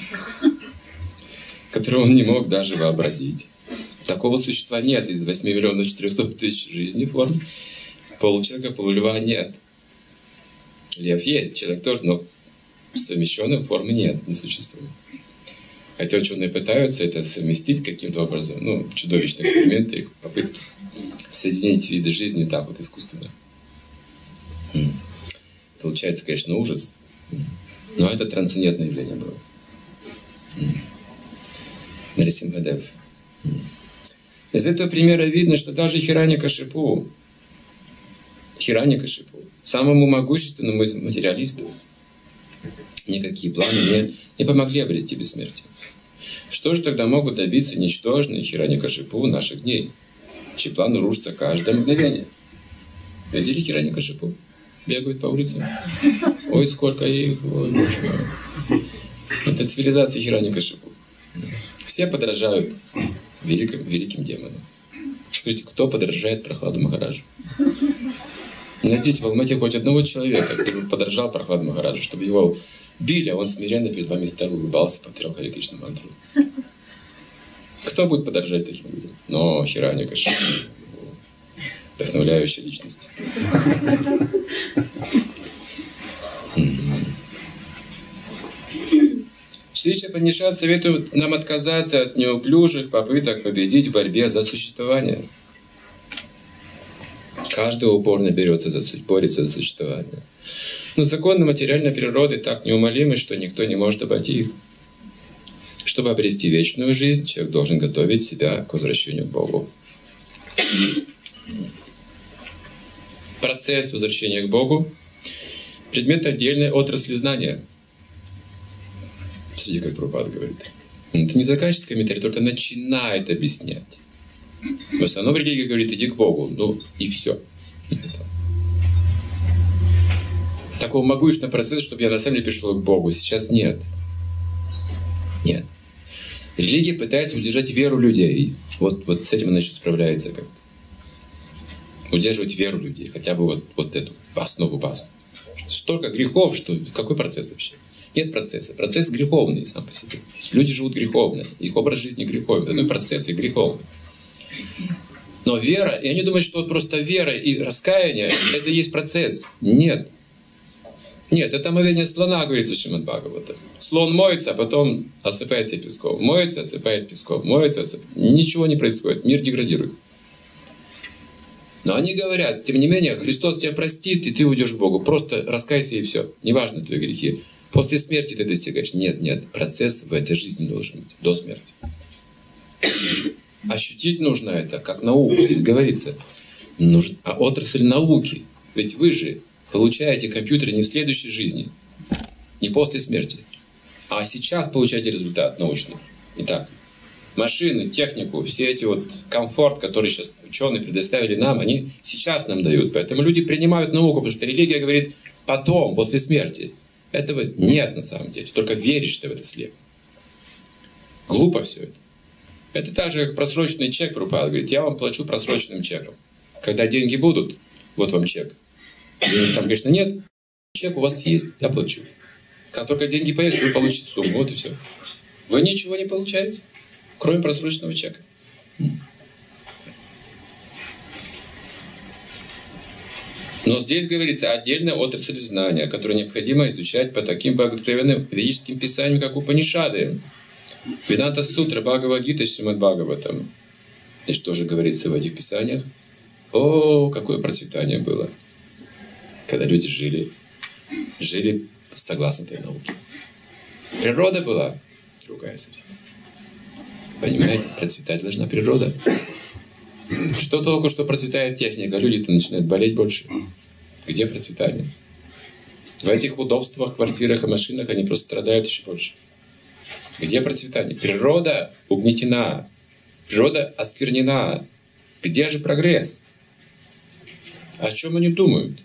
Которого он не мог даже вообразить. Такого существа нет. Из восьми миллионов четырехсот тысяч жизней форм получеловека, полульва нет. Лев есть, человек тоже, но совмещенной формы нет, не существует. Хотя ученые пытаются это совместить каким-то образом. Ну, чудовищные эксперименты, их попытки соединить виды жизни так вот искусственно. Получается, конечно, ужас. Но это трансцендентное явление было. Нарисимхадев. Из этого примера видно, что даже Хираньякашипу Хираньякашипу, самому могущественному из материалистов, никакие планы не, не помогли обрести бессмертие. Что же тогда могут добиться ничтожные Хираньякашипу наших дней, чьи планы рушатся каждое мгновение? Видели Хираньякашипу? Бегают по улицам. Ой, сколько их, ой, боже мой. Это цивилизация Хираньякашипу. Все подражают великим, великим демонам. Скажите, кто подражает Прохладу Махараджу? Найдите в Алмате хоть одного человека, который подражал Прохладу Махараджу, чтобы его били, а он смиренно перед вами стоял, улыбался, повторял Харе Кришна мантру. Кто будет подражать таким людям? Но Хираньякашипу, вдохновляющая личность. Шри Упанишад советует нам отказаться от неуклюжих попыток победить в борьбе за существование. Каждый упорно берется за, борется за существование. Но законы материальной природы так неумолимы, что никто не может обойти их. Чтобы обрести вечную жизнь, человек должен готовить себя к возвращению к Богу. Процесс возвращения к Богу — предмет отдельной отрасли знания. Смотрите, как Прабхупада говорит. Это не заканчивает комментарий, только начинает объяснять. В основном религия говорит: иди к Богу. Ну и все. Такого могущественного процесса, чтобы я на самом деле пришел к Богу, сейчас нет. Нет. Религия пытается удержать веру людей. Вот, вот с этим она еще справляется как-то. Удерживать веру людей, хотя бы вот, вот эту основу, базу. Столько грехов, что какой процесс вообще? Нет процесса. Процесс греховный сам по себе. Люди живут греховно. Их образ жизни греховный. Ну и процессы греховные. Но вера, и они думают, что вот просто вера и раскаяние — это и есть процесс. Нет. Нет, это омовение слона, говорится в Шримад Бхагавата. Слон моется, а потом осыпается песком. Моется, осыпает песком. Моется, осыпает. Ничего не происходит. Мир деградирует. Но они говорят, тем не менее, Христос тебя простит, и ты уйдешь к Богу. Просто раскайся, и все. Неважно твои грехи. После смерти ты достигаешь. Нет, нет. Процесс в этой жизни должен быть. До смерти. Ощутить нужно это, как науку. Здесь говорится. Нужно, а отрасль науки. Ведь вы же получаете компьютер не в следующей жизни. Не после смерти. А сейчас получаете результат научный. Итак, машины, технику, все эти вот комфорт, который сейчас ученые предоставили нам, они сейчас нам дают. Поэтому люди принимают науку, потому что религия говорит потом, после смерти. Этого нет на самом деле. Только веришь ты в это слепо. Глупо все это. Это так же, как просроченный чек. Прабхупада говорит: я вам плачу просроченным чеком. Когда деньги будут, вот вам чек. Денег там, конечно, нет. Чек у вас есть, я плачу. Как только деньги появятся, вы получите сумму. Вот и все. Вы ничего не получаете, кроме просроченного чека. Но здесь говорится отдельная отрасль знания, которую необходимо изучать по таким боготкровенным ведическим писаниям, как Упанишады, Веданта Сутра, Бхагавад-гита, Шримад Бхагаватам. И что же говорится в этих писаниях? О, какое процветание было, когда люди жили, жили согласно этой науке. Природа была другая совсем. Понимаете, процветать должна природа. Что толку, что процветает техника, люди-то начинают болеть больше. Где процветание? В этих удобствах, квартирах и машинах они просто страдают еще больше. Где процветание? Природа угнетена, природа осквернена. Где же прогресс? О чем они думают?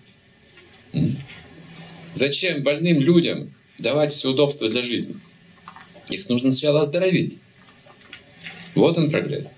Зачем больным людям давать все удобства для жизни? Их нужно сначала оздоровить. Вот он прогресс.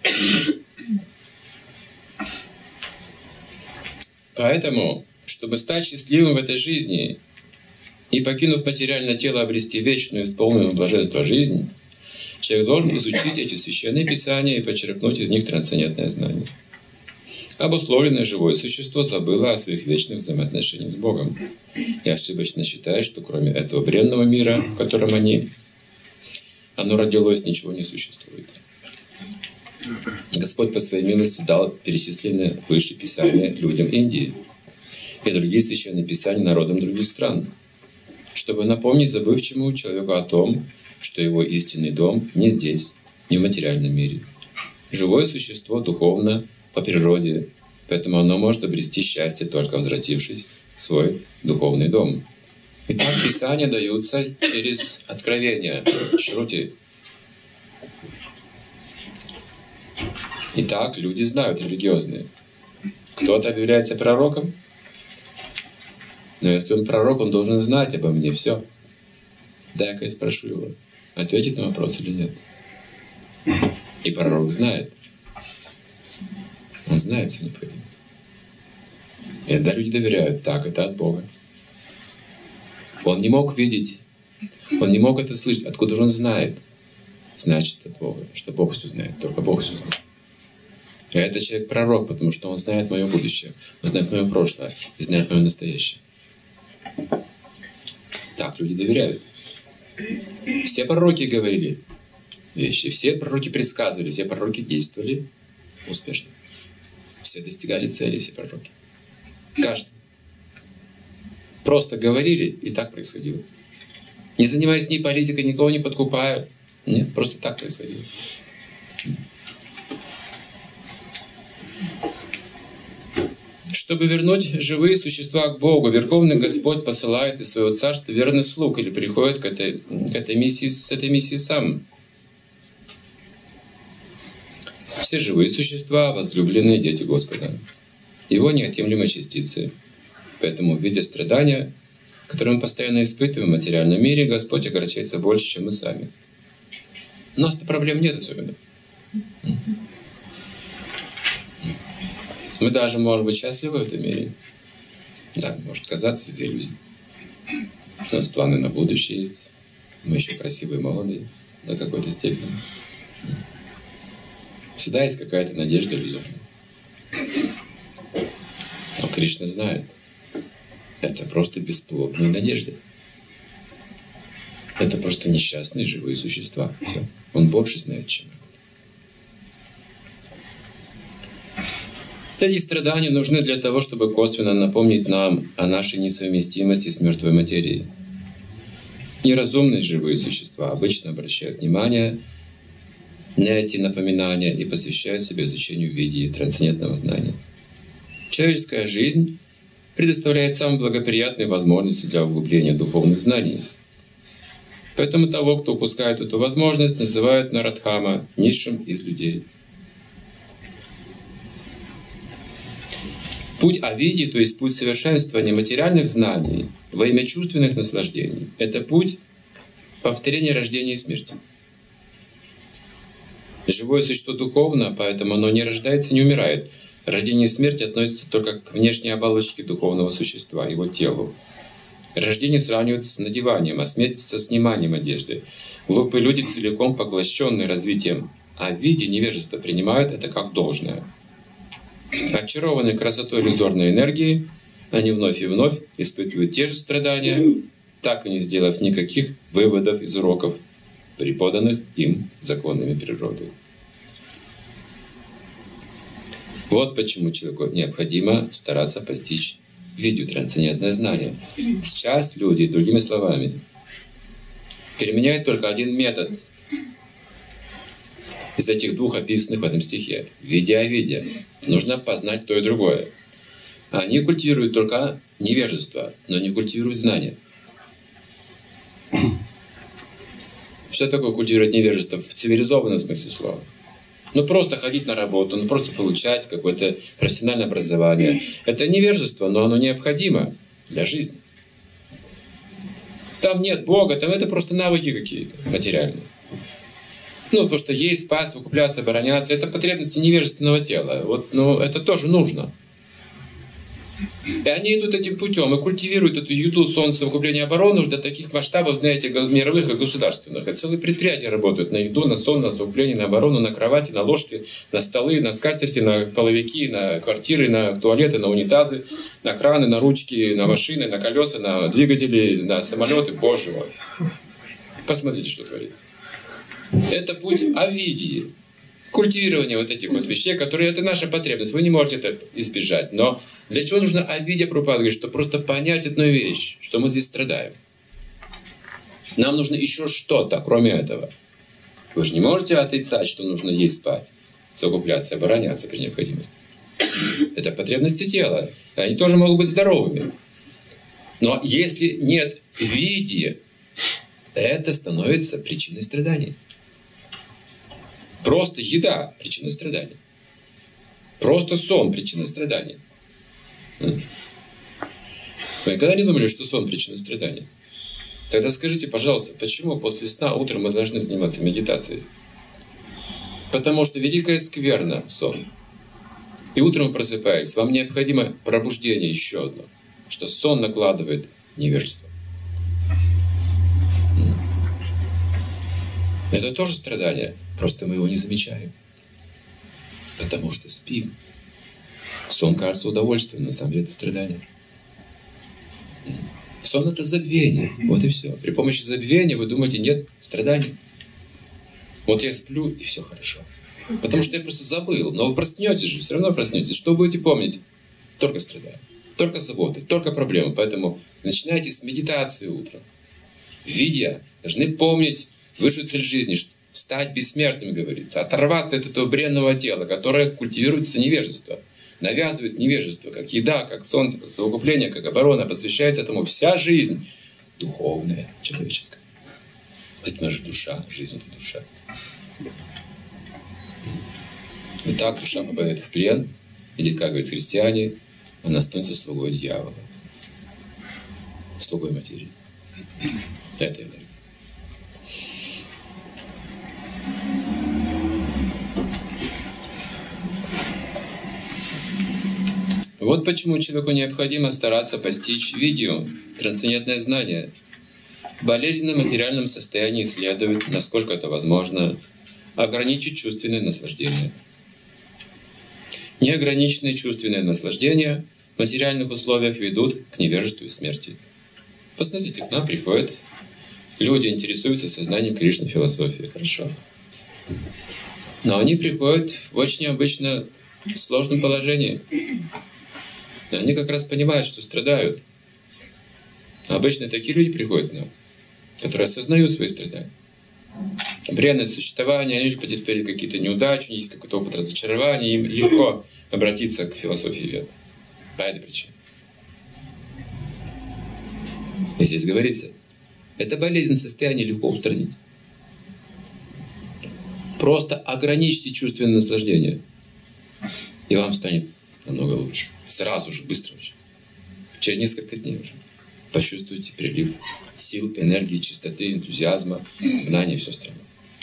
Поэтому, чтобы стать счастливым в этой жизни и, покинув материальное тело, обрести вечную, исполненную блаженства жизнь, человек должен изучить эти священные писания и почерпнуть из них трансцендентное знание. Обусловленное живое существо забыло о своих вечных взаимоотношениях с Богом и ошибочно считает, что кроме этого бренного мира, в котором они, оно родилось, ничего не существует. Господь по своей милости дал перечисленные выше писания людям Индии и другие священные писания народам других стран, чтобы напомнить забывчивому человеку о том, что его истинный дом не здесь, не в материальном мире. Живое существо духовно по природе Поэтому оно может обрести счастье, только возвратившись в свой духовный дом. Итак, Писания даются через откровение, шрути. Итак, люди знают, религиозные. Кто-то объявляется пророком, но если он пророк, он должен знать обо мне все. Дай-ка я спрошу его, ответит на вопрос или нет. И пророк знает. Он знает все необходимое. И тогда люди доверяют, так, это от Бога. Он не мог видеть, он не мог это слышать. Откуда же он знает? Значит, от Бога, что Бог все знает, только Бог все знает. И это человек-пророк, потому что он знает мое будущее, он знает мое прошлое и знает мое настоящее. Так люди доверяют. Все пророки говорили вещи, все пророки предсказывали, все пророки действовали успешно. Все достигали цели, все пророки. Каждый. Просто говорили, и так происходило. Не занимаясь ни политикой, никого не подкупая. Нет, просто так происходило. Чтобы вернуть живые существа к Богу, Верховный Господь посылает из своего царства верных слуг или приходит к этой, к этой миссии, с этой миссией сам. Все живые существа — возлюбленные дети Господа, Его неотъемлемой частицы. Поэтому, видя страдания, которые мы постоянно испытываем в материальном мире, Господь огорчается больше, чем мы сами. У нас-то проблем нет особенно. Мы даже, может быть, счастливы в этом мире. Да, может казаться из иллюзий. У нас планы на будущее есть. Мы еще красивые, молодые до какой-то степени. Всегда есть какая-то надежда иллюзорная. Но Кришна знает, это просто бесплодные надежды. Это просто несчастные живые существа. Все. Он больше знает, чем это. Эти страдания нужны для того, чтобы косвенно напомнить нам о нашей несовместимости с мертвой материей. Неразумные живые существа обычно обращают внимание на эти напоминания и посвящают себя изучению видений трансцендентного знания. Человеческая жизнь предоставляет самые благоприятные возможности для углубления духовных знаний. Поэтому того, кто упускает эту возможность, называют Нарадхама низшим из людей. Путь авидьи, то есть путь совершенствования материальных знаний во имя чувственных наслаждений, это путь повторения рождения и смерти. Живое существо духовно, поэтому оно не рождается, не умирает. Рождение и смерть относятся только к внешней оболочке духовного существа, его телу. Рождение сравнивается с надеванием, а смерть со сниманием одежды. Глупые люди, целиком поглощенные развитием авидьи, невежества, принимают это как должное. Очарованные красотой иллюзорной энергии, они вновь и вновь испытывают те же страдания, так и не сделав никаких выводов из уроков, преподанных им законами природы. Вот почему человеку необходимо стараться постичь видео трансцендентное знание. Сейчас люди, другими словами, применяют только один метод из этих двух описанных в этом стихе. Видя-видя. Нужно познать то и другое. Они культивируют только невежество, но не культивируют знания. Что такое культивировать невежество в цивилизованном смысле слова? Ну просто ходить на работу, ну просто получать какое-то профессиональное образование. Это невежество, но оно необходимо для жизни. Там нет Бога, там это просто навыки какие-то материальные. Ну, потому что есть, спать, выкупляться, обороняться — это потребности невежественного тела. Вот, ну, это тоже нужно. И они идут этим путем и культивируют эту еду, солнце, выкупление, оборону до таких масштабов, знаете, мировых и государственных. И целые предприятия работают на еду, на сон, на выкупление, на оборону, на кровати, на ложки, на столы, на скатерти, на половики, на квартиры, на туалеты, на унитазы, на краны, на ручки, на машины, на колеса, на двигатели, на самолеты. Боже мой! Посмотрите, что творится. Это путь авидьи, культивирование вот этих вот вещей, которые это наша потребность. Вы не можете это избежать. Но для чего нужно авидья? Прабхупада говорит, чтобы просто понять одну вещь, что мы здесь страдаем. Нам нужно еще что-то, кроме этого. Вы же не можете отрицать, что нужно есть, спать, совокупляться, обороняться при необходимости. Это потребности тела. Они тоже могут быть здоровыми. Но если нет видия, это становится причиной страданий. Просто еда – причина страданий. Просто сон – причина страданий. Вы никогда не думали, что сон – причина страданий? Тогда скажите, пожалуйста, почему после сна утром мы должны заниматься медитацией? Потому что великая скверна сон. И утром вы просыпаетесь, вам необходимо пробуждение еще одно, что сон накладывает невежество. Это тоже страдание, просто мы его не замечаем. Потому что спим. Сон кажется удовольствием, на самом деле это страдание. Сон — это забвение. Вот и все. При помощи забвения вы думаете, нет страданий. Вот я сплю, и все хорошо. Потому что я просто забыл. Но вы проснетесь же, все равно проснетесь. Что будете помнить? Только страдания. Только заботы, только проблемы. Поэтому начинайте с медитации утром. Видя, должны помнить высшую цель жизни, стать бессмертным, говорится, оторваться от этого бренного тела, которое культивируется невежество, навязывает невежество, как еда, как солнце, как совокупление, как оборона, посвящается этому вся жизнь духовная, человеческая. Ведь мы же душа, жизнь — это душа. И так душа попадает в плен, или, как говорят христиане, она становится слугой дьявола, слугой материи. Это энергия. Вот почему человеку необходимо стараться постичь видео, трансцендентное знание. В болезненном материальном состоянии следует, насколько это возможно, ограничить чувственное наслаждение. Неограниченные чувственные наслаждения в материальных условиях ведут к невежеству и смерти. Посмотрите, к нам приходят люди, интересуются сознанием Кришны, философией. Хорошо. Но они приходят в очень обычно сложном положении. Они как раз понимают, что страдают. Обычно такие люди приходят к нам, которые осознают свои страдания. Бренное существование, они же потерпели какие-то неудачи, у них есть какой-то опыт разочарования, им легко обратиться к философии Вед. По этой причине. И здесь говорится, это болезненное состояние легко устранить. Просто ограничьте чувственное наслаждение, и вам станет намного лучше. Сразу же, быстро уже. Через несколько дней уже. Почувствуйте прилив сил, энергии, чистоты, энтузиазма, знаний и все остальное.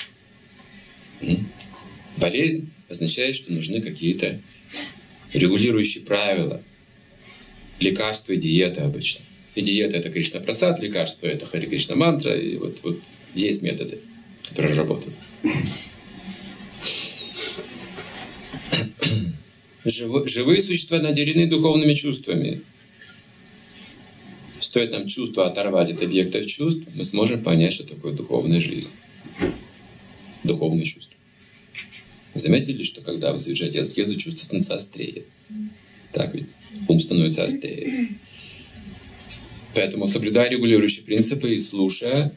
Болезнь означает, что нужны какие-то регулирующие правила. Лекарства и диета обычно. И диета — это Кришна Прасад, лекарство — это Хари Кришна мантра. И вот, вот есть методы, которые работают. Живые существа наделены духовными чувствами. Стоит нам чувство оторвать от объектов чувств, мы сможем понять, что такое духовная жизнь. Духовные чувства. Вы заметили, что когда вы совершаете аскезу, чувства становятся острее? Так ведь? Ум становится острее. Поэтому, соблюдая регулирующие принципы и слушая,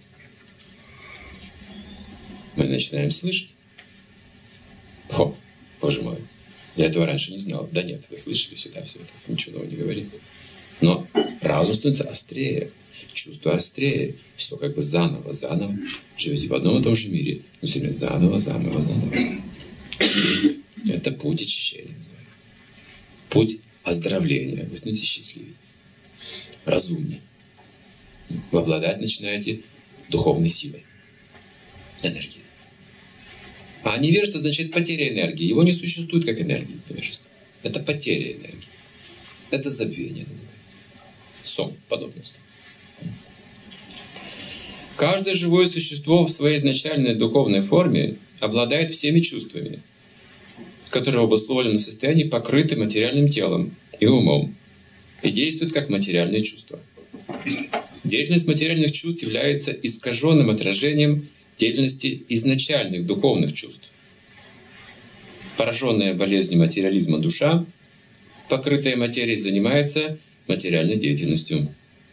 мы начинаем слышать. О, Боже мой! Я этого раньше не знал. Да нет, вы слышали всегда все это. Ничего нового не говорится. Но разум становится острее, чувство острее. Все как бы заново, заново. Живете в одном и том же мире, но все время заново, заново, заново. Это путь очищения называется. Путь оздоровления. Вы становитесь счастливее, разумнее. Вы обладать начинаете духовной силой, энергией. А невежество означает потеря энергии. Его не существует как энергии, невежество. Это потеря энергии. Это забвение называется. Сон, подобный сон. Каждое живое существо в своей изначальной духовной форме обладает всеми чувствами, которые в обусловленном состоянии покрыты материальным телом и умом и действуют как материальные чувства. Деятельность материальных чувств является искаженным отражением деятельности изначальных духовных чувств. Пораженная болезнью материализма душа, покрытая материей, занимается материальной деятельностью.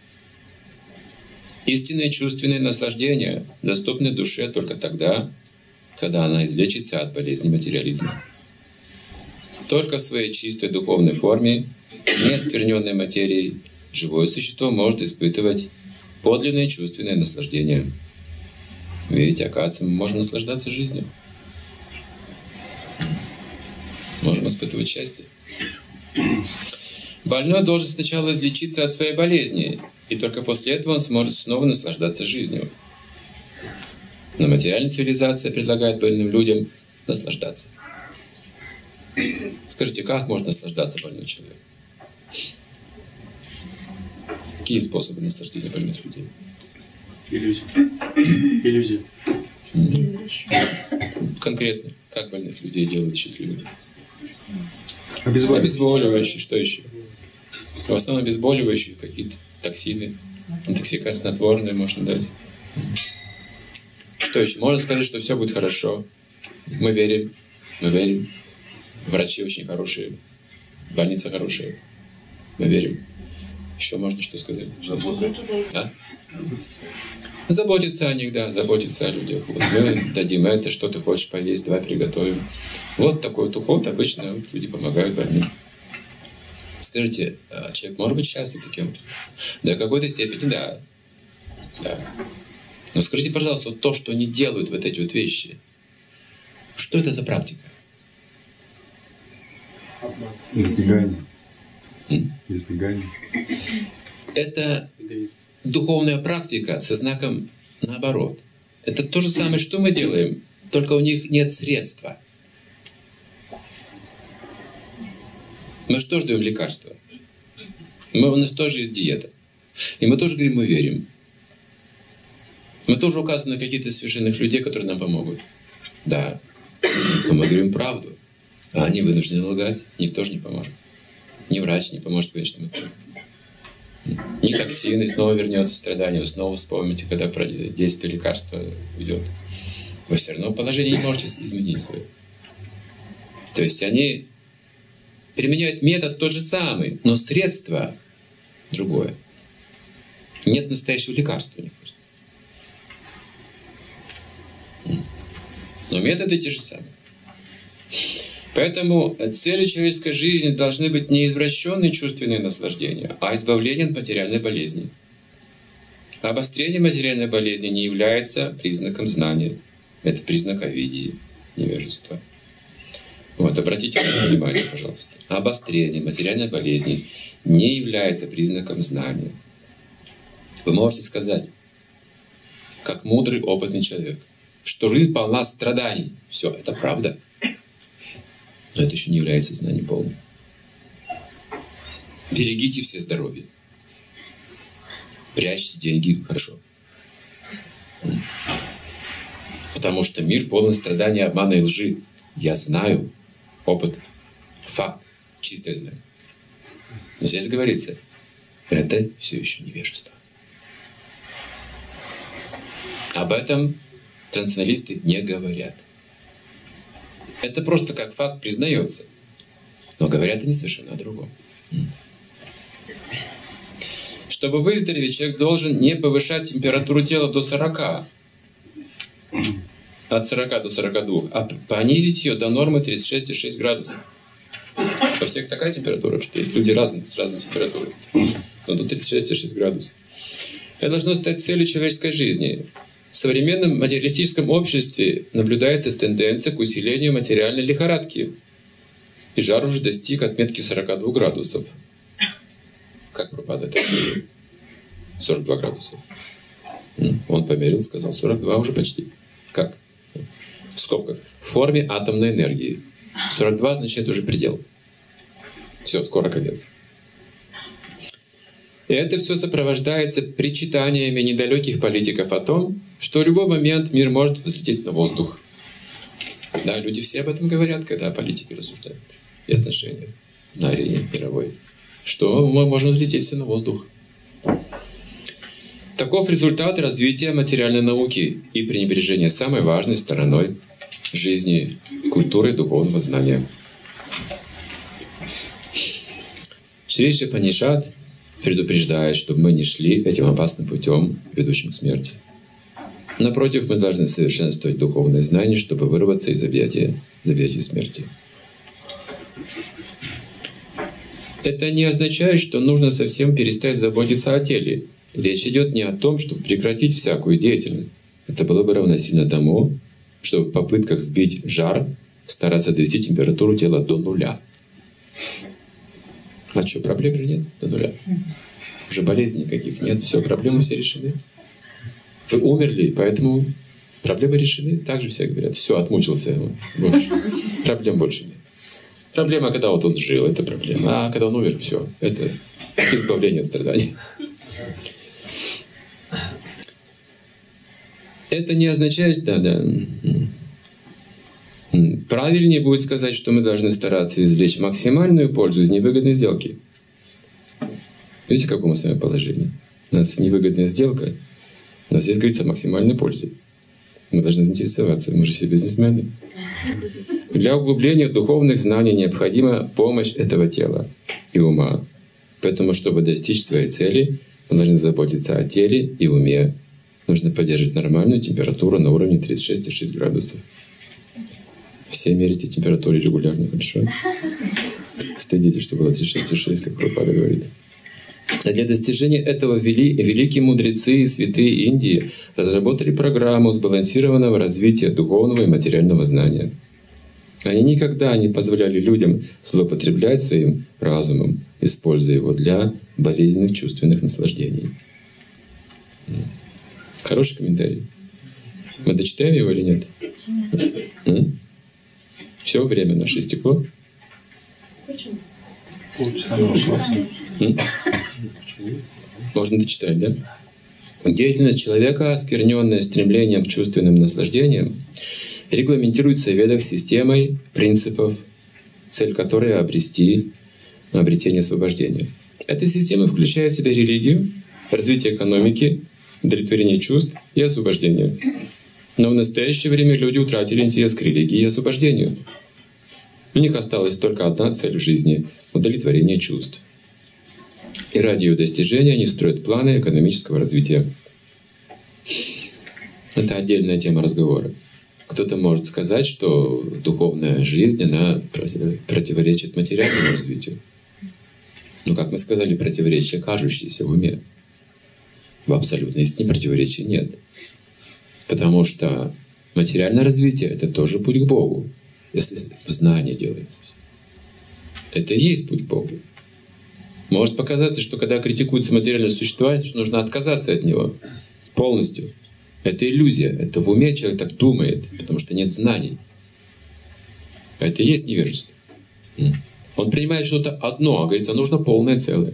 Истинные чувственные наслаждения доступны душе только тогда, когда она излечится от болезни материализма. Только в своей чистой духовной форме, не оскверненной материей, живое существо может испытывать подлинное чувственное наслаждение. Видите, оказывается, мы можем наслаждаться жизнью. Можем испытывать счастье. Больной должен сначала излечиться от своей болезни, и только после этого он сможет снова наслаждаться жизнью. Но материальная цивилизация предлагает больным людям наслаждаться. Скажите, как может наслаждаться больной человек? Какие способы наслаждения больных людей? Иллюзия. Иллюзия. Конкретно, как больных людей делают счастливыми? Обезболивающие. Обезболивающие, что еще? В основном обезболивающие, какие-то токсины, интоксикация снотворные можно дать. Что еще? Можно сказать, что все будет хорошо. Мы верим, мы верим. Врачи очень хорошие, больница хорошая. Мы верим. Еще можно что сказать? А? Заботиться о них, да, заботиться о людях. Вот мы дадим это, что ты хочешь поесть, давай приготовим. Вот такой вот уход обычно вот люди помогают больным. Скажите, человек может быть счастлив таким образом? До какой-то степени, да. да. Но скажите, пожалуйста, вот то, что они делают, вот эти вот вещи, что это за практика? Избегание. М? Избегание. Это духовная практика со знаком наоборот. Это то же самое, что мы делаем, только у них нет средства. Мы же тоже даем лекарства. Мы, у нас тоже есть диета. И мы тоже говорим, мы верим. Мы тоже указываем на каких-то совершенных людей, которые нам помогут. Да. Но мы говорим правду. А они вынуждены лгать. Никто же не поможет. Ни врач не поможет, конечно. Ни токсин, и снова вернется страдание. Вы снова вспомните, когда действие лекарства уйдет. Вы все равно положение не можете изменить свое. То есть они применяют метод тот же самый, но средство другое. Нет настоящего лекарства у них просто. Но методы те же самые. Поэтому целью человеческой жизни должны быть не извращенные чувственные наслаждения, а избавление от материальной болезни. Обострение материальной болезни не является признаком знания. Это признак овидии, невежества. Вот, обратите внимание, пожалуйста. Обострение материальной болезни не является признаком знания. Вы можете сказать, как мудрый, опытный человек, что жизнь полна страданий. Все, это правда. Но это еще не является знанием полным. Берегите все здоровье. Прячьте деньги хорошо. Потому что мир полон страданий, обмана и лжи. Я знаю опыт, факт, чистое знание. Но здесь говорится, это все еще невежество. Об этом трансценденталисты не говорят. Это просто как факт признается. Но говорят они совершенно о другом. Чтобы выздороветь, человек должен не повышать температуру тела до сорока. От сорока до сорока двух. А понизить ее до нормы тридцать шесть и шесть градусов. У всех такая температура, что есть люди разные, с разной температурой. Но до тридцать шесть и шесть градусов. Это должно стать целью человеческой жизни. В современном материалистическом обществе наблюдается тенденция к усилению материальной лихорадки. И жар уже достиг отметки сорока двух градусов. Как пропадает? сорок два градуса. Он померил, сказал, сорок два уже почти. Как? В скобках. В форме атомной энергии. сорок два означает уже предел. Все, скоро конец. И это все сопровождается причитаниями недалеких политиков о том, что в любой момент мир может взлететь на воздух. Да, люди все об этом говорят, когда политики рассуждают. И отношения на арене мировой. Что мы можем взлететь все на воздух. Таков результат развития материальной науки и пренебрежения самой важной стороной жизни, культуры духовного знания. Шри Шри Упанишад предупреждает, чтобы мы не шли этим опасным путем, ведущим к смерти. Напротив, мы должны совершенствовать духовное знание, чтобы вырваться из объятия, из объятия смерти. Это не означает, что нужно совсем перестать заботиться о теле. Речь идет не о том, чтобы прекратить всякую деятельность. Это было бы равносильно тому, чтобы в попытках сбить жар стараться довести температуру тела до нуля. А что, проблем же нет до нуля? Уже болезней никаких нет, все, проблемы все решены. Вы умерли, поэтому проблемы решены. Так же все говорят, все, отмучился больше. Проблем больше нет. Проблема, когда вот он жил, это проблема. А когда он умер, все, это избавление от страданий. Это не означает, да, да. Правильнее будет сказать, что мы должны стараться извлечь максимальную пользу из невыгодной сделки. Видите, в каком мы с вами положении? У нас невыгодная сделка, но здесь говорится о максимальной пользе. Мы должны заинтересоваться, мы же все бизнесмены. Для углубления духовных знаний необходима помощь этого тела и ума. Поэтому, чтобы достичь своей цели, мы должны заботиться о теле и уме. Нужно поддерживать нормальную температуру на уровне тридцать шесть и шесть десятых градусов. Все мерите температуру регулярно, хорошо? Следите, чтобы было тридцать шесть и шесть, как Прабхупада говорит. А для достижения этого вели, великие мудрецы и святые Индии разработали программу сбалансированного развития духовного и материального знания. Они никогда не позволяли людям злоупотреблять своим разумом, используя его для болезненных чувственных наслаждений. Хороший комментарий. Мы дочитаем его или нет? М? Все, время наше истекло. М? Можно дочитать, да? Деятельность человека, оскверненная стремлением к чувственным наслаждениям, регламентируется в ведах системой принципов, цель которой — обрести обретение освобождения. Эта система включает в себя религию, развитие экономики, удовлетворение чувств и освобождение. Но в настоящее время люди утратили интерес к религии и освобождению. У них осталась только одна цель в жизни — удовлетворение чувств. И ради ее достижения они строят планы экономического развития. Это отдельная тема разговора. Кто-то может сказать, что духовная жизнь, она противоречит материальному развитию. Но, как мы сказали, противоречие кажущееся в уме. В абсолютной истине противоречия нет. Потому что материальное развитие — это тоже путь к Богу, если в знании делается. Это и есть путь к Богу. Может показаться, что когда критикуется материальное существование, что нужно отказаться от него полностью. Это иллюзия. Это в уме человек так думает, потому что нет знаний. Это и есть невежество. Он принимает что-то одно, а говорится, нужно полное целое.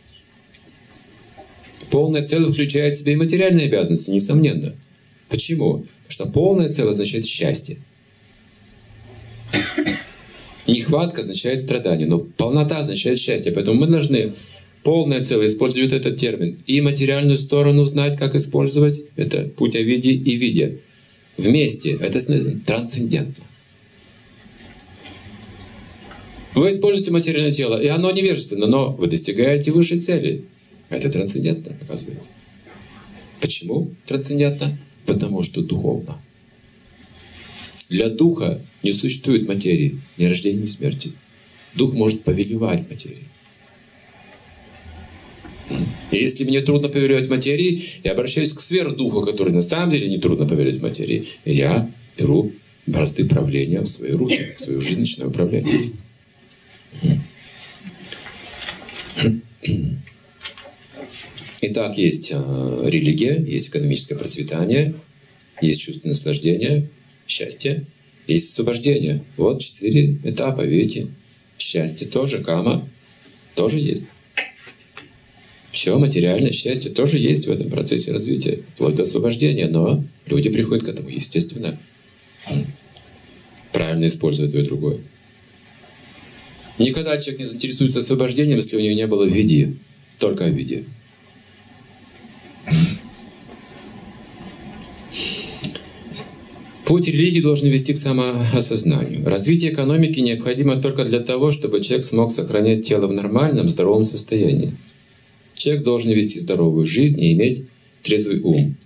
Полное целое включает в себя и материальные обязанности, несомненно. Почему? Потому что полное целое означает счастье. Нехватка означает страдание, но полнота означает счастье. Поэтому мы должны полное целое использовать этот термин. И материальную сторону знать, как использовать. Это путь о виде и виде. Вместе. Это трансцендентно. Вы используете материальное тело, и оно невежественно, но вы достигаете высшей цели. Это трансцендентно, оказывается. Почему трансцендентно? Потому что духовно. Для духа не существует материи, ни рождения, ни смерти. Дух может повелевать материей. И если мне трудно повелевать материей, я обращаюсь к сверхдуху, который на самом деле не трудно повелевать материей. И я беру бразды правления в свои руки, в свою жизнь начинаю управлять. Итак, есть религия, есть экономическое процветание, есть чувство наслаждения, счастье, есть освобождение. Вот четыре этапа, видите? Счастье тоже, кама тоже есть. Все материальное счастье тоже есть в этом процессе развития, вплоть до освобождения. Но люди приходят к этому, естественно. Правильно используя то и другое. Никогда человек не заинтересуется освобождением, если у него не было видия. Только о виде. Путь религии должен вести к самоосознанию. Развитие экономики необходимо только для того, чтобы человек смог сохранять тело в нормальном, здоровом состоянии. Человек должен вести здоровую жизнь и иметь трезвый ум.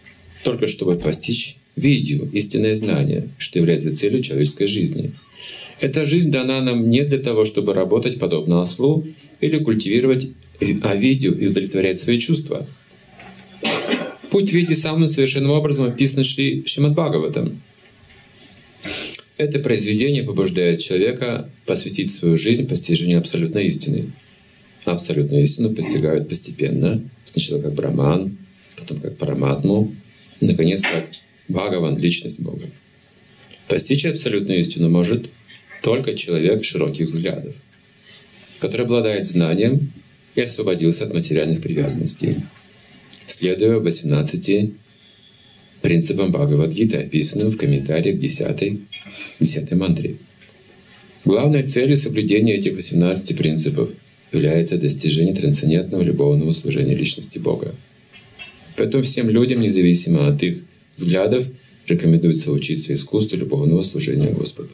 Только чтобы постичь видию, истинное знание, что является целью человеческой жизни. Эта жизнь дана нам не для того, чтобы работать подобно ослу или культивировать авидью и удовлетворять свои чувства. Путь в виде самым совершенным образом описан Шри Шримад Бхагаватам. Это произведение побуждает человека посвятить свою жизнь постижению абсолютной истины. Абсолютную истину постигают постепенно, сначала как Браман, потом как Параматму, и, наконец, как Бхагаван, личность Бога. Постичь абсолютную истину может только человек широких взглядов, который обладает знанием и освободился от материальных привязанностей, следуя восемнадцати принципам Бхагавад-гиты, описанным в комментариях к десятой, десятой мантре. Главной целью соблюдения этих восемнадцати принципов является достижение трансцендентного любовного служения личности Бога. Поэтому всем людям, независимо от их взглядов, рекомендуется учиться искусству любовного служения Господу.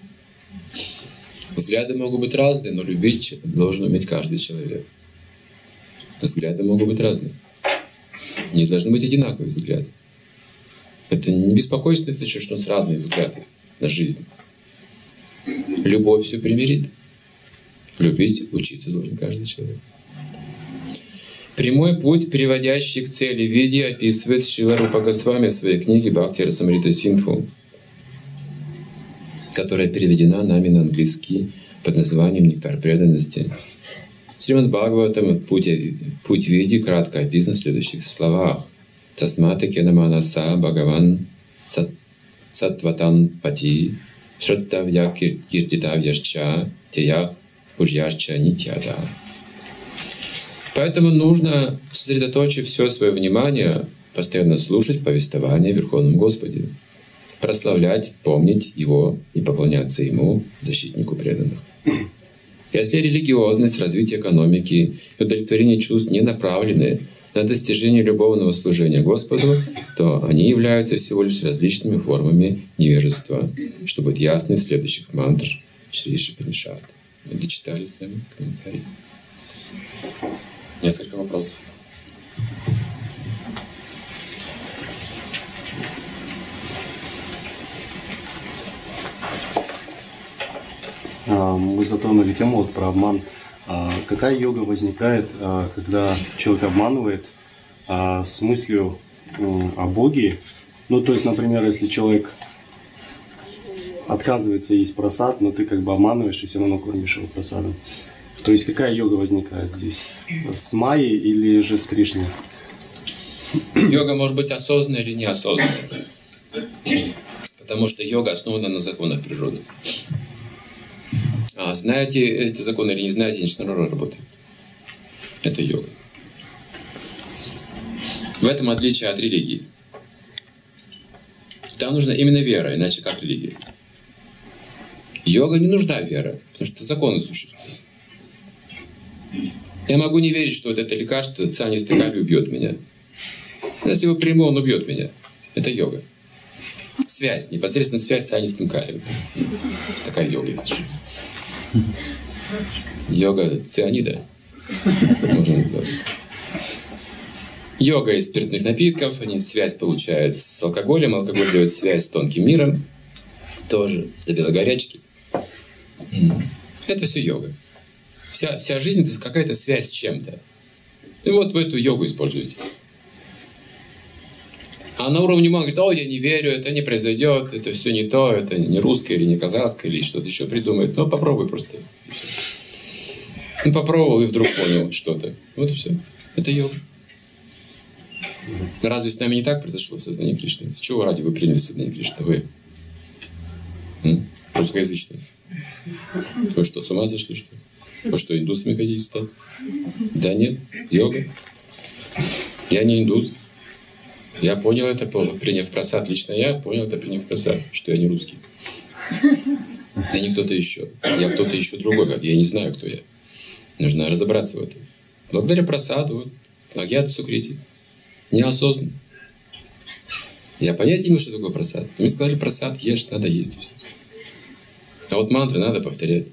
Взгляды могут быть разные, но любить должен уметь каждый человек. Взгляды могут быть разные. Не должны быть одинаковые взгляды. Это не беспокойство, это что у нас разные взгляды на жизнь. Любовь все примирит. Любить, учиться должен каждый человек. Прямой путь, приводящий к цели в виде, описывает Шрила Рупа Госвами в своей книге «Бхакти Расамрита Синдху», которая переведена нами на английский под названием «Нектар преданности». В Шримад Бхагаватам путь, путь в виде кратко описан в следующих словах. «Тасмата кенаманаса Бхагаван сатватан пати шраттавья киртитавьяшча теях пужьяшча нитьяда». Поэтому нужно, сосредоточив все свое внимание, постоянно слушать повествование о Верховном Господе, прославлять, помнить Его и поклоняться Ему, защитнику преданных. Если религиозность, развитие экономики и удовлетворение чувств не направлены на достижение любовного служения Господу, то они являются всего лишь различными формами невежества, что будет ясно из следующих мантр Шри Ишупанишад. Мы дочитали с вами комментарий. Несколько вопросов. Мы затронули тему вот про обман. Какая йога возникает, когда человек обманывает с мыслью о Боге? Ну, то есть, например, если человек отказывается есть прасад, но ты как бы обманываешь и все равно кормишь его прасадом. То есть какая йога возникает здесь? С Майей или же с Кришной? Йога может быть осознанная или неосознанная. Потому что йога основана на законах природы. А знаете эти законы или не знаете, они все равно работают. Это йога. В этом отличие от религии. Там нужна именно вера, иначе как религия. Йога не нужна вера, потому что законы существуют. Я могу не верить, что вот это лекарство цианистый калий убьет меня. Но если его приму, он убьет меня. Это йога. Связь, непосредственно связь с цианистым калием. Такая йога есть еще. Йога цианида. Можно назвать. Йога из спиртных напитков. Они связь получают с алкоголем. Алкоголь дает связь с тонким миром. Тоже до белогорячки. Это все йога. Вся, вся жизнь — это какая-то связь с чем-то. И вот в эту йогу используете. А на уровне ума говорит: ой, я не верю, это не произойдет, это все не то, это не русское или не казахское, или что-то еще придумает. Ну, попробуй просто. Ну, попробовал и вдруг понял что-то. Вот и все. Это йога. Разве с нами не так произошло в сознании Кришны? С чего ради вы приняли сознание Кришны? Вы М? русскоязычные. Вы что, с ума зашли, что ли? Вы что, индусами хотите стать? Да нет, йога. Я не индус. Я понял это, приняв прасад. Лично я понял это, приняв прасад, что я не русский. Я не кто-то еще. Я кто-то еще другой. Я не знаю, кто я. Нужно разобраться в этом. Благодаря прасаду, вот, агьят сукрити, неосознанно. Я понятия не имел, что такое прасад. Мне сказали: прасад, ешь, надо есть. Все. А вот мантры надо повторять.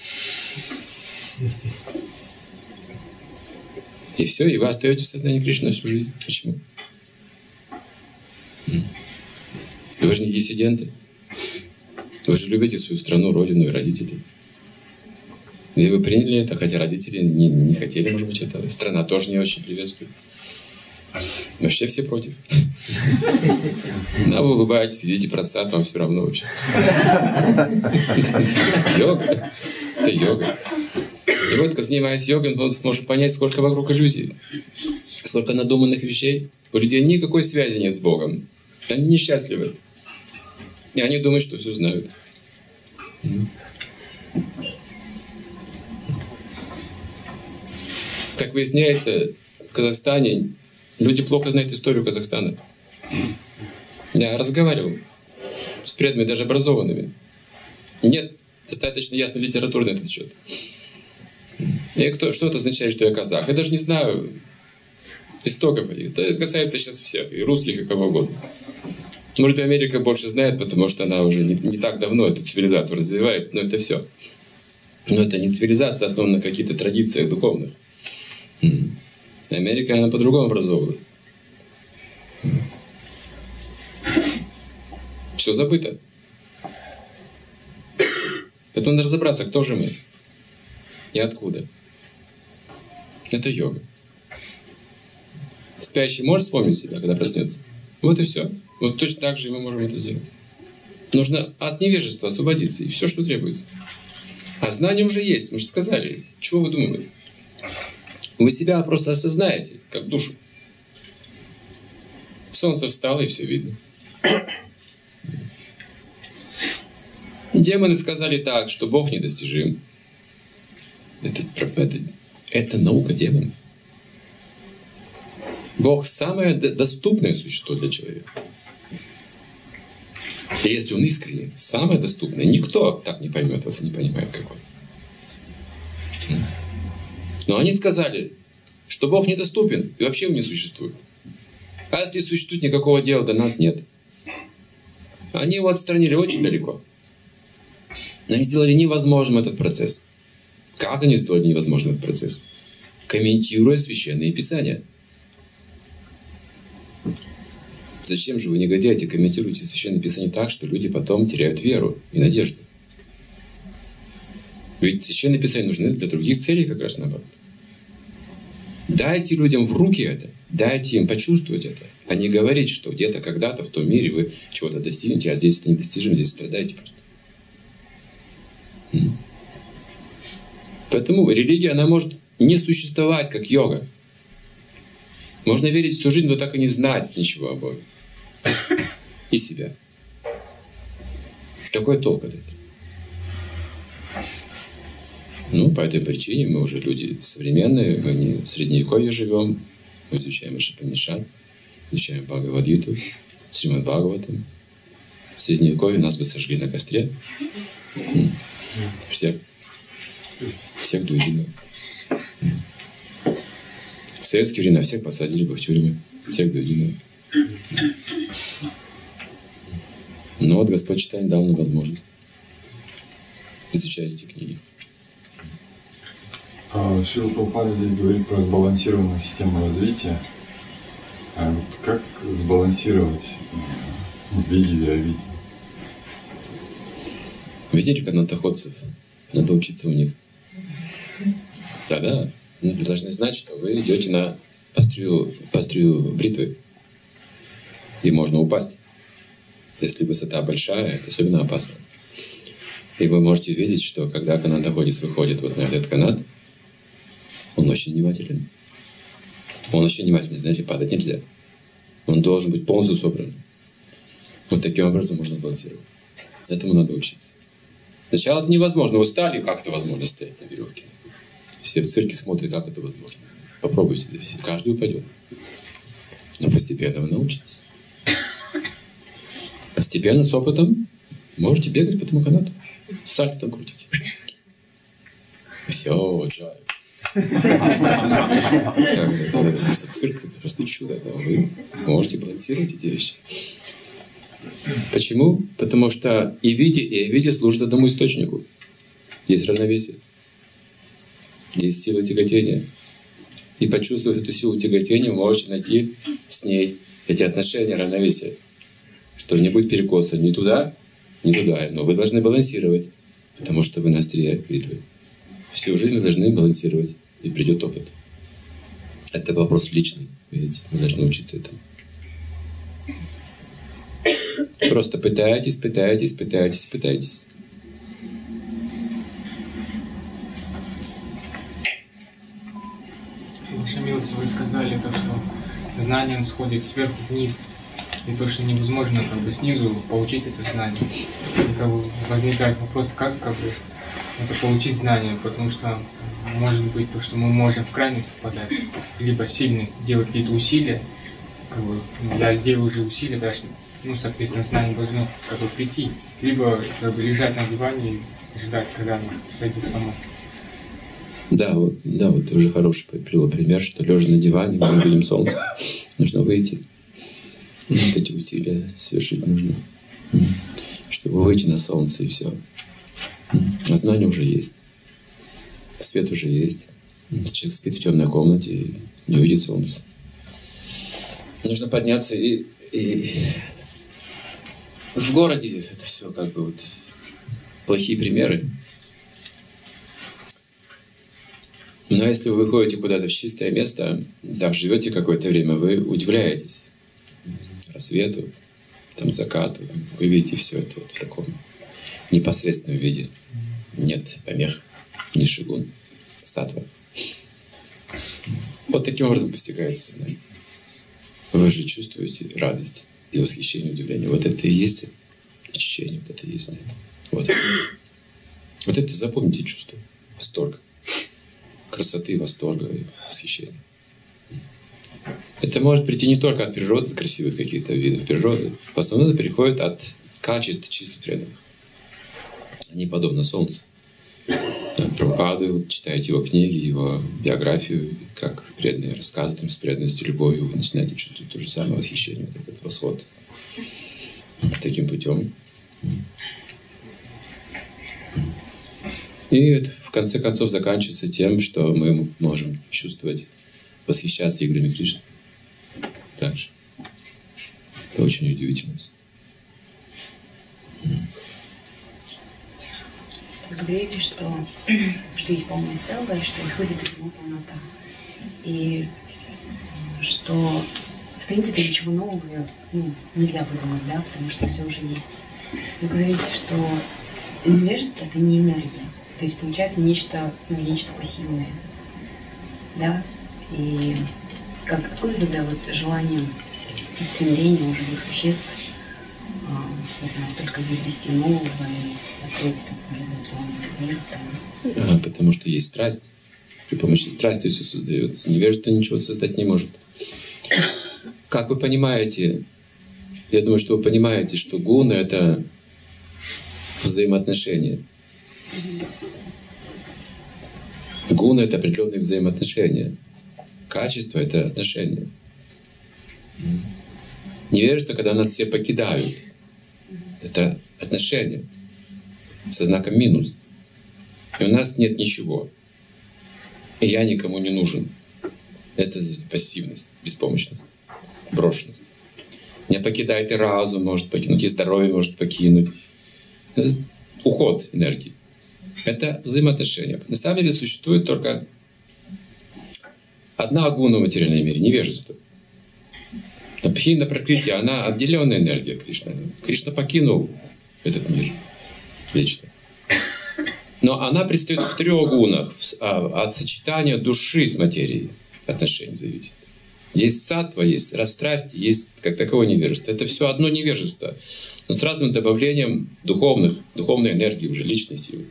И все, и вы остаетесь в сознании Кришны всю жизнь. Почему? Вы же не диссиденты. Вы же любите свою страну, родину и родителей. И вы приняли это, хотя родители не, не хотели, может быть, этого. Страна тоже не очень приветствует. Вообще все против. А вы улыбаетесь, сидите просад, вам все равно вообще. Йога. Это йога. И вот, занимаясь йогой, он сможет понять, сколько вокруг иллюзий, сколько надуманных вещей. У людей никакой связи нет с Богом. Они несчастливы. И они думают, что все знают. Как выясняется, в Казахстане люди плохо знают историю Казахстана. Я разговаривал с преданными, даже образованными. Нет достаточно ясной литературы на этот счет. И кто, что это означает, что я казах? Я даже не знаю истоков. Это касается сейчас всех, и русских, и кого угодно. Может быть, Америка больше знает, потому что она уже не, не так давно эту цивилизацию развивает, но это все. Но это не цивилизация, основана на каких-то традициях духовных. Америка, она по-другому образована. Все забыто. Поэтому надо разобраться, кто же мы и откуда. Это йога. Спящий может вспомнить себя, когда проснется? Вот и все. Вот точно так же и мы можем это сделать. Нужно от невежества освободиться, и все, что требуется. А знание уже есть, мы же сказали. Чего вы думаете? Вы себя просто осознаете, как душу. Солнце встало, и все видно. Демоны сказали так, что Бог недостижим. Это, это, это наука демонов. Бог самое доступное существо для человека. И если он искренний, самое доступное. Никто так не поймет вас и не понимает, как он. Но они сказали, что Бог недоступен и вообще он не существует. А если существует, никакого дела до нас нет. Они его отстранили очень далеко. Они сделали невозможным этот процесс. Как они сделали невозможным этот процесс? Комментируя священные писания. Зачем же вы, негодяйте, комментируете священные писания так, что люди потом теряют веру и надежду? Ведь священные писания нужны для других целей, как раз наоборот. Дайте людям в руки это, дайте им почувствовать это, а не говорить, что где-то когда-то в том мире вы чего-то достигнете, а здесь это недостижимо, здесь страдаете просто. Поэтому религия, она может не существовать, как йога. Можно верить всю жизнь, но так и не знать ничего о Боге. И себя. Какой толк от этого? Ну, по этой причине мы уже люди современные, мы не в Средневековье живем, мы изучаем Ишапанишат, изучаем Бхагавад-гиту, Шримад Бхагаватам. В Средневековье нас бы сожгли на костре. Всех. Всех до единого. В советские времена всех посадили бы в тюрьмы. Всех до единого. Но вот Господь Чайтанья дал нам возможность изучать эти книги. Шрила Прабхупада здесь говорит про сбалансированную систему развития. А вот как сбалансировать види и овиди? Видели канатоходцев? Надо учиться у них. Да-да. Вы должны знать, что вы идете на острию, по острию бритвы. И можно упасть. Если высота большая, это особенно опасно. И вы можете видеть, что когда канатоходец выходит вот на этот канат, он очень внимателен. Он очень внимательный, знаете, падать нельзя. Он должен быть полностью собран. Вот таким образом можно сбалансировать. Этому надо учиться. Сначала это невозможно. Вы встали, как это возможно стоять на веревке? Все в цирке смотрят, как это возможно. Попробуйте, все, каждый упадет. Но постепенно вы научитесь. Постепенно, с опытом, можете бегать по этому канату. Сальто там крутить. Все, джай. Это просто цирк, это просто чудо. Да? Вы можете балансировать эти вещи. Почему? Потому что и виде, и виде служат одному источнику. Есть равновесие. Есть сила тяготения. И почувствовав эту силу тяготения, вы можете найти с ней эти отношения, равновесия. Что не будет перекоса ни туда, не туда. Но вы должны балансировать, потому что вы на острие бритвы. Всю жизнь вы должны балансировать, и придет опыт. Это вопрос личный, видите, мы должны учиться этому. Просто пытайтесь, пытайтесь, пытайтесь, пытайтесь. Ваша милость, вы сказали то, что знание сходит сверху вниз, и то, что невозможно как бы снизу получить это знание. И как бы возникает вопрос, как как бы это получить знание, потому что может быть то, что мы можем в крайность впадать, либо сильно делать какие-то усилия, как бы, ну, я делаю уже усилия, дальше, ну, соответственно, знание должно как бы прийти, либо как бы лежать на диване и ждать, когда оно сойдет само. Да, вот, да, вот уже хороший привел пример, что лежа на диване, мы видим солнце, нужно выйти. Вот эти усилия совершить нужно, чтобы выйти на солнце, и все. А знание уже есть. Свет уже есть. Человек спит в темной комнате и не увидит солнце. Нужно подняться и, и в городе это все как бы вот плохие примеры. Но если вы выходите куда-то в чистое место, там живете какое-то время, вы удивляетесь рассвету, там закату, вы видите все это вот в таком непосредственном виде. Нет помех, ни шигун, саттва. Вот таким образом постигается знание. Вы же чувствуете радость и восхищение, удивление. Вот это и есть очищение, вот это и есть знание. Вот. Вот это запомните чувство восторга, красоты, восторга и восхищения. Это может прийти не только от природы, от красивых каких-то видов природы. В основном это приходит от качеств чисто преданных. Они подобны солнцу. Прабхупаду, вот, читаете его книги, его биографию, как преданные рассказывают им с преданностью, любовью, вы начинаете чувствовать то же самое восхищение, вот этот восход. Таким путем. И это в конце концов заканчивается тем, что мы можем чувствовать, восхищаться играми Кришны. Также. Это очень удивительно. Вы говорили, что, что есть полное целое, что исходит из него полнота. И что, в принципе, ничего нового ну, нельзя выдумать, да, потому что все уже есть. Вы говорите, что невежество — это не энергия. То есть получается нечто, ну, нечто пассивное. Да? И как, откуда тогда вот желание и стремление у живых существ а, не знаю, столько ввести нового и построить этот цивилизационный мир? Там. А, потому что есть страсть. При помощи страсти все создается. Невежество ничего создать не может. Как вы понимаете, я думаю, что вы понимаете, что гуна — это взаимоотношения. Гуна — это определенные взаимоотношения. Качество — это отношения. Невежество, когда нас все покидают, это отношения со знаком минус. И у нас нет ничего. И я никому не нужен. Это пассивность, беспомощность, брошенность. Меня покидает и разум может покинуть, и здоровье может покинуть. Это уход энергии. Это взаимоотношения. На самом деле существует только одна гуна в материальном мире — невежество. Пхина пракрити, она отделенная энергия Кришны. Кришна покинул этот мир лично. Но она предстает в трех гунах. От сочетания души с материей отношений зависит. Есть саттва, есть растрастие, есть как таковое невежество. Это все одно невежество, но с разным добавлением духовных, духовной энергии, уже личной силы.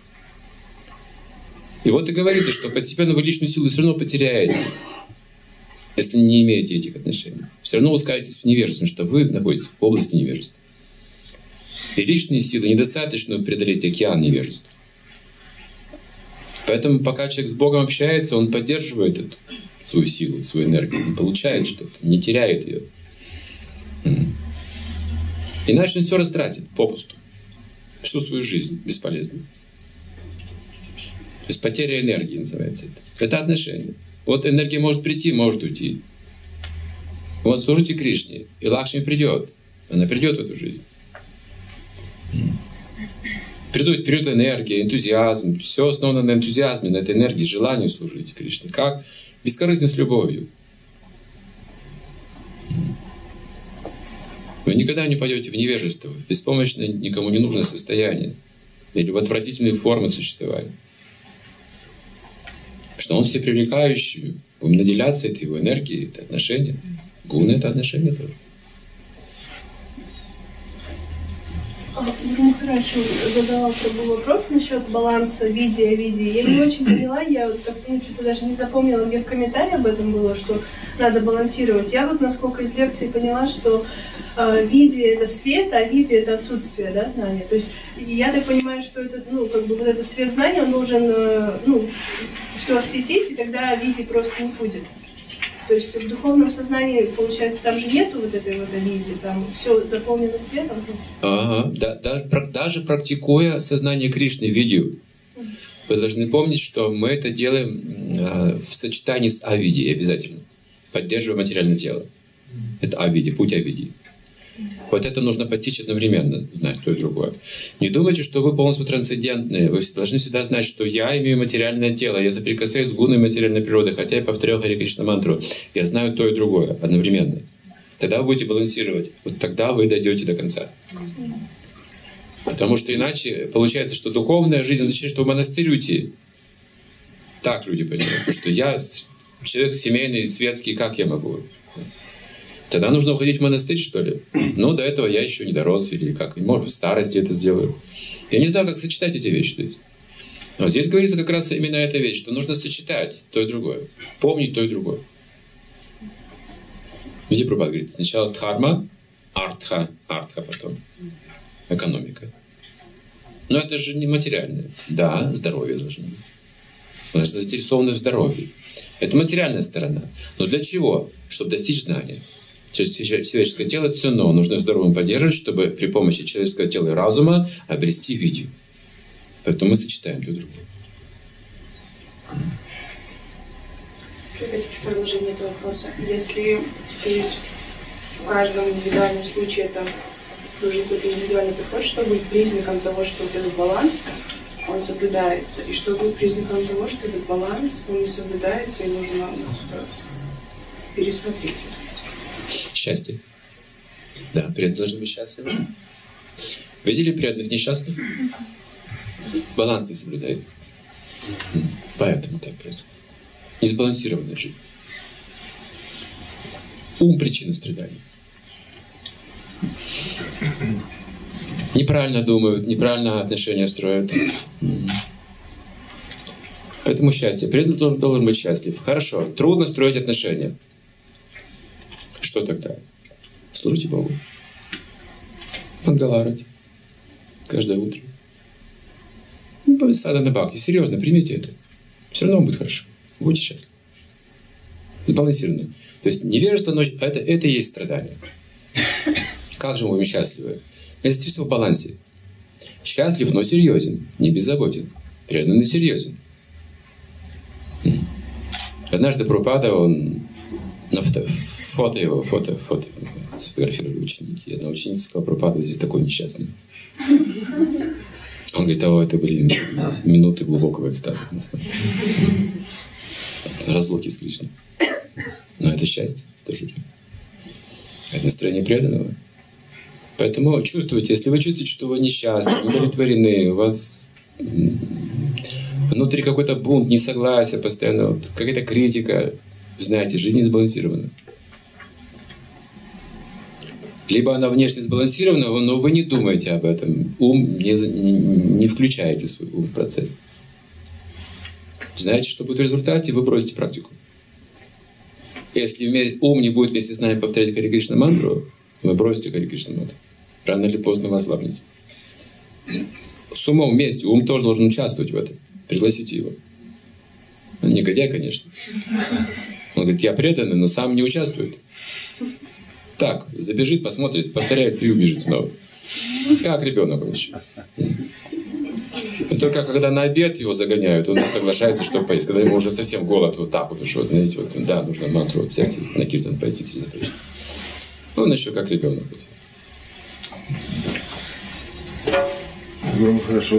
И вот и говорится, что постепенно вы личную силу все равно потеряете, если не имеете этих отношений. Все равно вы скатитесь в невежество, потому что вы находитесь в области невежества. И личные силы недостаточно преодолеть океан невежества. Поэтому пока человек с Богом общается, он поддерживает эту свою силу, свою энергию, он получает что-то, не теряет ее. Иначе он все растратит попусту. Всю свою жизнь бесполезно. То есть потеря энергии называется это. Это отношение. Вот энергия может прийти, может уйти. Вот служите Кришне, и Лакшми придет. Она придет в эту жизнь. Придут вперед энергия, энтузиазм. Все основано на энтузиазме, на этой энергии, желании служить Кришне. Как? Бескорыстно, с любовью. Вы никогда не пойдете в невежество, в беспомощное, никому не нужное состояние или в отвратительные формы существования. Потому что он всепривлекающий. Будем наделяться этой его энергией, это отношение. Гуна — это отношение тоже. Махарадж задавал был вопрос насчет баланса видия, видия. Я не очень поняла, я вот так, ну, что-то даже не запомнила, где в комментарии об этом было, что надо балансировать. Я вот, насколько из лекции поняла, что э, видие — это свет, а видие — это отсутствие, да, знания. То есть я так понимаю, что это, ну, как бы вот этот свет знания, он должен, э, ну, все осветить, и тогда видие просто не будет. То есть в духовном сознании, получается, там же нету вот этой вот видии, там все заполнено светом. Ага, да, да, даже практикуя сознание Кришны в видео, вы должны помнить, что мы это делаем э, в сочетании с авидией обязательно, поддерживая материальное тело. Это авидия, путь авидии. Вот это нужно постичь одновременно, знать то и другое. Не думайте, что вы полностью трансцендентные. Вы должны всегда знать, что я имею материальное тело, я соприкасаюсь с гуной материальной природы, хотя я повторяю Харе Кришна мантру. Я знаю то и другое одновременно. Тогда вы будете балансировать. Вот тогда вы дойдете до конца. Потому что иначе получается, что духовная жизнь означает, что в монастырь уйти. Так люди понимают. Потому что я человек семейный, светский, как я могу? Тогда нужно уходить в монастырь, что ли? Но до этого я еще не дорос, или как, может, в старости это сделаю. Я не знаю, как сочетать эти вещи. То есть. Но здесь говорится как раз именно эта вещь, что нужно сочетать то и другое. Помнить то и другое. Видите, Прабхупада говорит, сначала дхарма, артха, артха потом. Экономика. Но это же не материальное. Да, здоровье должно быть. Мы должны заинтересованы в здоровье. Это материальная сторона. Но для чего? Чтобы достичь знания. Человеческое тело ценно, нужно здоровым поддерживать, чтобы при помощи человеческого тела и разума обрести видео. Поэтому мы сочетаем друг друга. Опять-таки продолжение этого вопроса. Если то есть, в каждом индивидуальном случае это нужен какой-то индивидуальный подход, что будет признаком того, что вот этот баланс, он соблюдается, и что будет признаком того, что этот баланс, он не соблюдается, и нужно пересмотреть. Счастье. Да, преданные должны быть счастливы. Видели преданных несчастных? Баланс не соблюдается. Поэтому так происходит. Несбалансированная жизнь. Ум — причина страданий. Неправильно думают, неправильно отношения строят. Поэтому счастье. Преданный должен быть счастлив. Хорошо, трудно строить отношения. Что тогда? Служите Богу. Мангаларати. Каждое утро. Ну, садхана бхакти. Серьезно, примите это. Все равно будет хорошо. Будьте счастливы. Сбалансированно. То есть невежество, но это, это и есть страдание. Как же мы будем счастливы? Это все в балансе. Счастлив, но серьезен. Не беззаботен. Преданный, серьезен. Однажды Прабхупада, он на фото, фото его, фото, фото сфотографировали ученики. Одна ученица сказала: Прабхупада, здесь такой несчастный. Он говорит: о, это были минуты глубокого экстаза. Разлуки с Кришной. Но это счастье, тоже. Это настроение преданного. Поэтому чувствуйте, если вы чувствуете, что вы несчастны, удовлетворены, у вас внутри какой-то бунт, несогласие постоянно, вот, какая-то критика, знаете, жизнь не сбалансирована. Либо она внешне сбалансирована, но вы не думаете об этом. Ум не, не, не включаете свой ум в процесс. Знаете, что будет в результате? Вы бросите практику. Если ум не будет вместе с нами повторять Харе Кришна мантру, вы бросите Харе Кришна мантру. Рано или поздно вы ослабнете. С умом вместе. Ум тоже должен участвовать в этом. Пригласите его. Он негодяй, конечно. Он говорит: я преданный, но сам не участвует. Так, забежит, посмотрит, повторяется и убежит снова. Как ребенок он еще. Только когда на обед его загоняют, он соглашается, что поесть. Когда ему уже совсем голод, вот так вот уж, вот, знаете, вот, да, нужно мантру взять и на киртан пойти сосредоточиться. Он еще как ребенок. Ну, хорошо.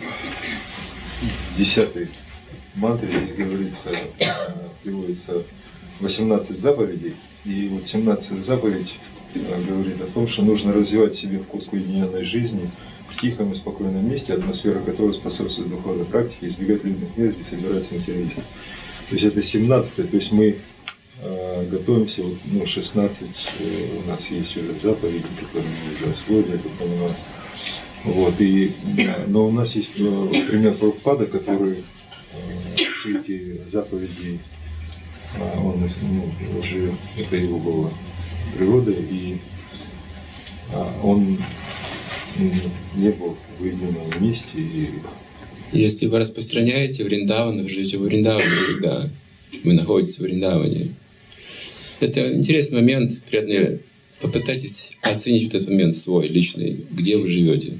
В десятой мантре здесь говорится, приводится восемнадцать заповедей. И вот семнадцатая заповедь говорит о том, что нужно развивать в себе вкус к уединенной жизни, в тихом и спокойном месте, атмосфера которого способствует духовной практике, избегать людных мест, где собираются материалисты. То есть это семнадцатое, то есть мы э, готовимся, вот, ну, шестнадцать, э, у нас есть уже заповеди, которые мы уже освоили, я так понимаю. Вот, и, но у нас есть э, пример Прабхупада, который э, все эти заповеди, э, он ну, уже, это его была природа, и э, он не был в уединенном месте. И... Если вы распространяете Вриндаван, вы живете в Вриндаване всегда. Вы находитесь в Вриндаване. Это интересный момент. Приятно. Попытайтесь оценить вот этот момент свой, личный, где вы живете.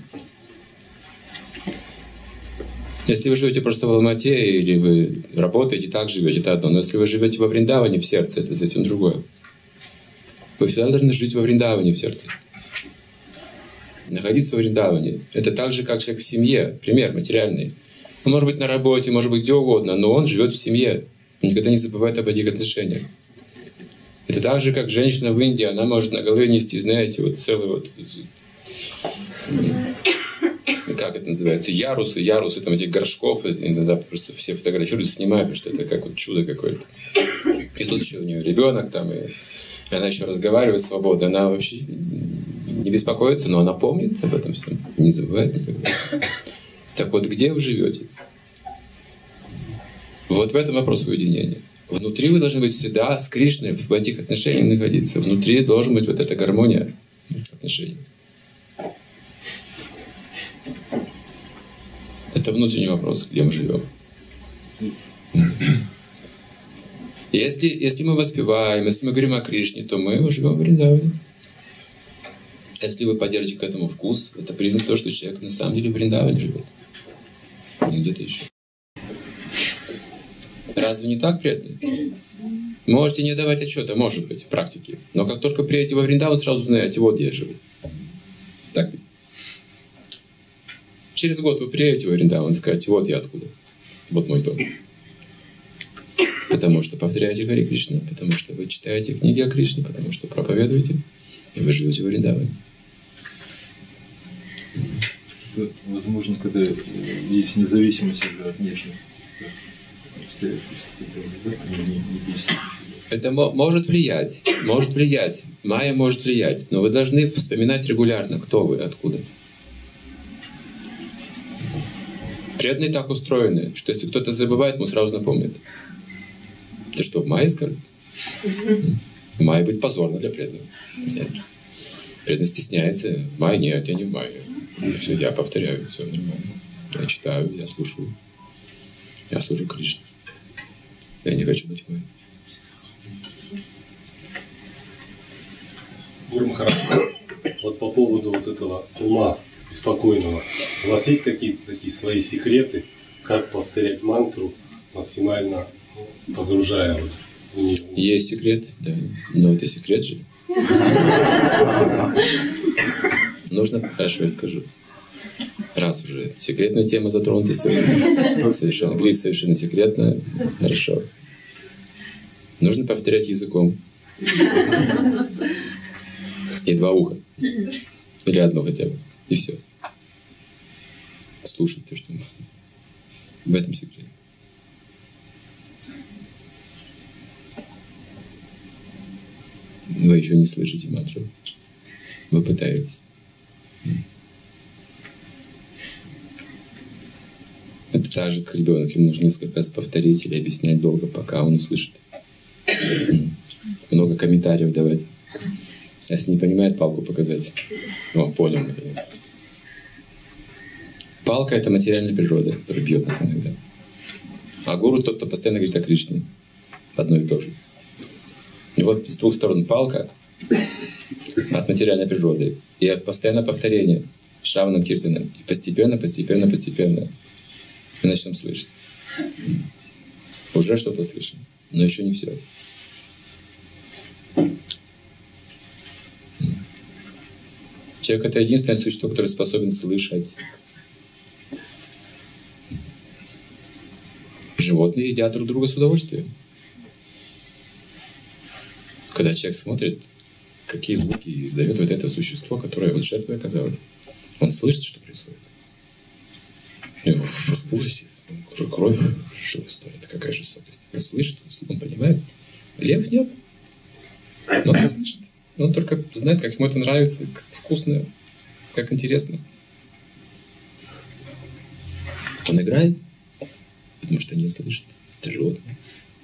Если вы живете просто в Алмате или вы работаете, так живете, это одно. Но если вы живете во Вриндаване в сердце, это совсем другое. Вы всегда должны жить во Вриндаване в сердце. Находиться во Вриндаване. Это так же, как человек в семье. Пример материальный. Он может быть на работе, может быть где угодно, но он живет в семье. Он никогда не забывает об этих отношениях. Это так же, как женщина в Индии. Она может на голове нести, знаете, вот целый вот... Как это называется? Ярусы, ярусы там этих горшков. Иногда просто все фотографируют, снимают, потому что это как вот чудо какое-то. И тут еще у нее ребенок там, и, и она еще разговаривает свободно. Она вообще не беспокоится, но она помнит об этом всем. Не забывает никогда. Так вот, где вы живете? Вот в этом вопрос уединения. Внутри вы должны быть всегда с Кришной, в этих отношениях находиться. Внутри должна быть вот эта гармония отношений. Это внутренний вопрос, где мы живем. Если, если мы воспеваем, если мы говорим о Кришне, то мы живем в Вриндаване. Если вы поддержите к этому вкус, это признак того, что человек на самом деле в Вриндаване живет. Не где-то еще. Разве не так, преданные? Можете не давать отчета, может быть, в практике. Но как только приедете во Вриндаван, сразу знаете, вот где я живу. Так ведь? Через год вы приедете во Вриндаван и скажете, вот я откуда. Вот мой дом. Потому что повторяете Хари Кришна, потому что вы читаете книги о Кришне, потому что проповедуете, и вы живете во Вриндаване. Возможно, когда есть независимость от внешних обстоятельств, это может влиять, может влиять. Майя может влиять, но вы должны вспоминать регулярно, кто вы, откуда. Преданные так устроены, что если кто-то забывает, ему сразу напомнит. Ты что, в Майе скажешь? В Майе быть позорно для преданного. Нет. Преданный стесняется. В Майе нет, я не в Майе. Все, я повторяю, все нормально. Я читаю, я слушаю. Я служу Кришне. Я не хочу быть в Майе. Гуру Махарадж, вот по поводу вот этого ума беспокойного, у вас есть какие-то такие свои секреты, как повторять мантру, максимально погружая вот в нее? Есть секрет, да. Но это секрет же. Нужно, хорошо, я скажу. Раз уже секретная тема затронута сегодня, совершенно, гриф совершенно секретно, хорошо. Нужно повторять языком. И два уха. Или одно хотя бы. И все. Слушать то, что можно. В этом секрет. Вы еще не слышите мантру. Вы пытаетесь. Это так же, как ребенок. Ему нужно несколько раз повторить или объяснять долго, пока он услышит. Много комментариев давать. Если не понимает, палку показать. О, понял, наконец. Палка — это материальная природа, которая бьет нас иногда. А гуру — тот, кто постоянно говорит о Кришне. Одно и то же. И вот с двух сторон палка от материальной природы и постоянное повторение Шраванам Киртаном. И постепенно, постепенно, постепенно мы начнем слышать. Уже что-то слышим, но еще не все. Человек — это единственное существо, которое способен слышать. Животные едят друг друга с удовольствием. Когда человек смотрит, какие звуки издает вот это существо, которое вот жертвой оказалось, он слышит, что происходит. И в, в ужасе. Кровь, что стоит, какая жестокость. Он слышит, он понимает. Лев нет. Но он не слышит. Он только знает, как ему это нравится, как вкусно, как интересно. Он играет, потому что не слышит. Это животное.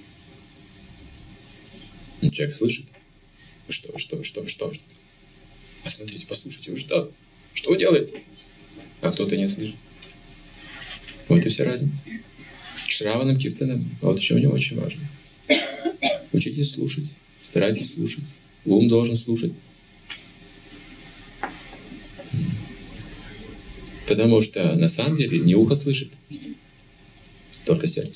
Но человек слышит. Что, что, что, что? Посмотрите, послушайте, вы что? Что вы делаете? А кто-то не слышит. Вот и вся разница. Шраванам, Киртанам. Вот еще у него очень важно. Учитесь слушать. Старайтесь слушать. Ум должен слушать. Потому что на самом деле не ухо слышит, только сердце.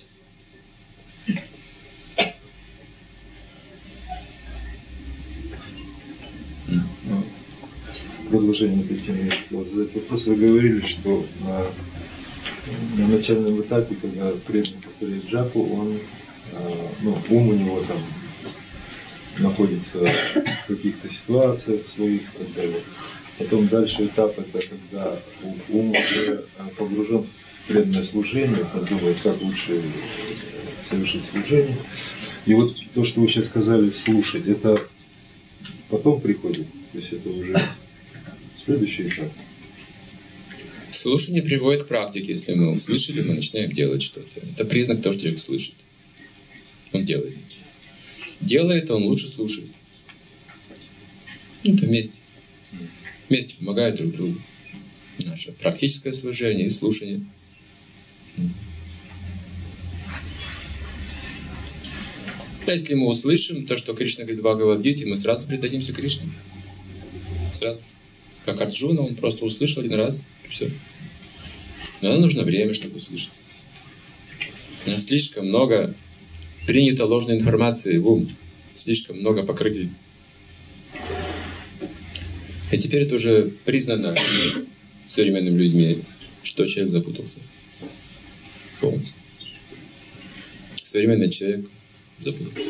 Продолжение этой темы. Вот задать вопрос. Вы говорили, что на, на начальном этапе, когда преданный повторяет джапу, он, ну, ум у него там находится в каких-то ситуациях своих и так далее. Потом дальше этап это когда ум уже погружен в преданное служение, он думает, как лучше совершить служение. И вот то, что вы сейчас сказали, слушать, это потом приходит, то есть это уже следующий этап. Слушание приводит к практике. Если мы услышали, мы начинаем делать что-то. Это признак того, что человек слышит. Он делает. Делает, он лучше слушает. Это вместе. Вместе помогают друг другу. Наше практическое служение и слушание. А если мы услышим то, что Кришна говорит в Бхагавад-гите, мы сразу предадимся Кришне. Сразу. Как Арджуна, он просто услышал один раз, и все. Но нам нужно время, чтобы услышать. У нас слишком много принято ложной информации в ум. Слишком много покрытий. И теперь это уже признано современными людьми, что человек запутался. Полностью. Современный человек запутался.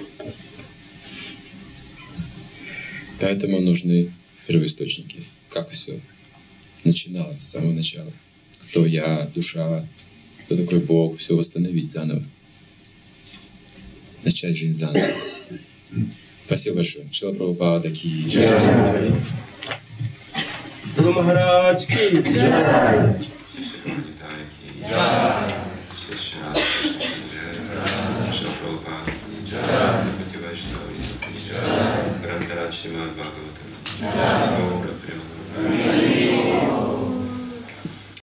Поэтому нужны первоисточники. Как все начиналось с самого начала. Кто я, душа, кто такой Бог, все восстановить заново. Начать жизнь заново. Спасибо большое. Шрила Прабхупада ки джай. Гуру Махарадж ки джай. Шрила Прабхупада ки джай. Грантарадж Шримад Бхагаватам.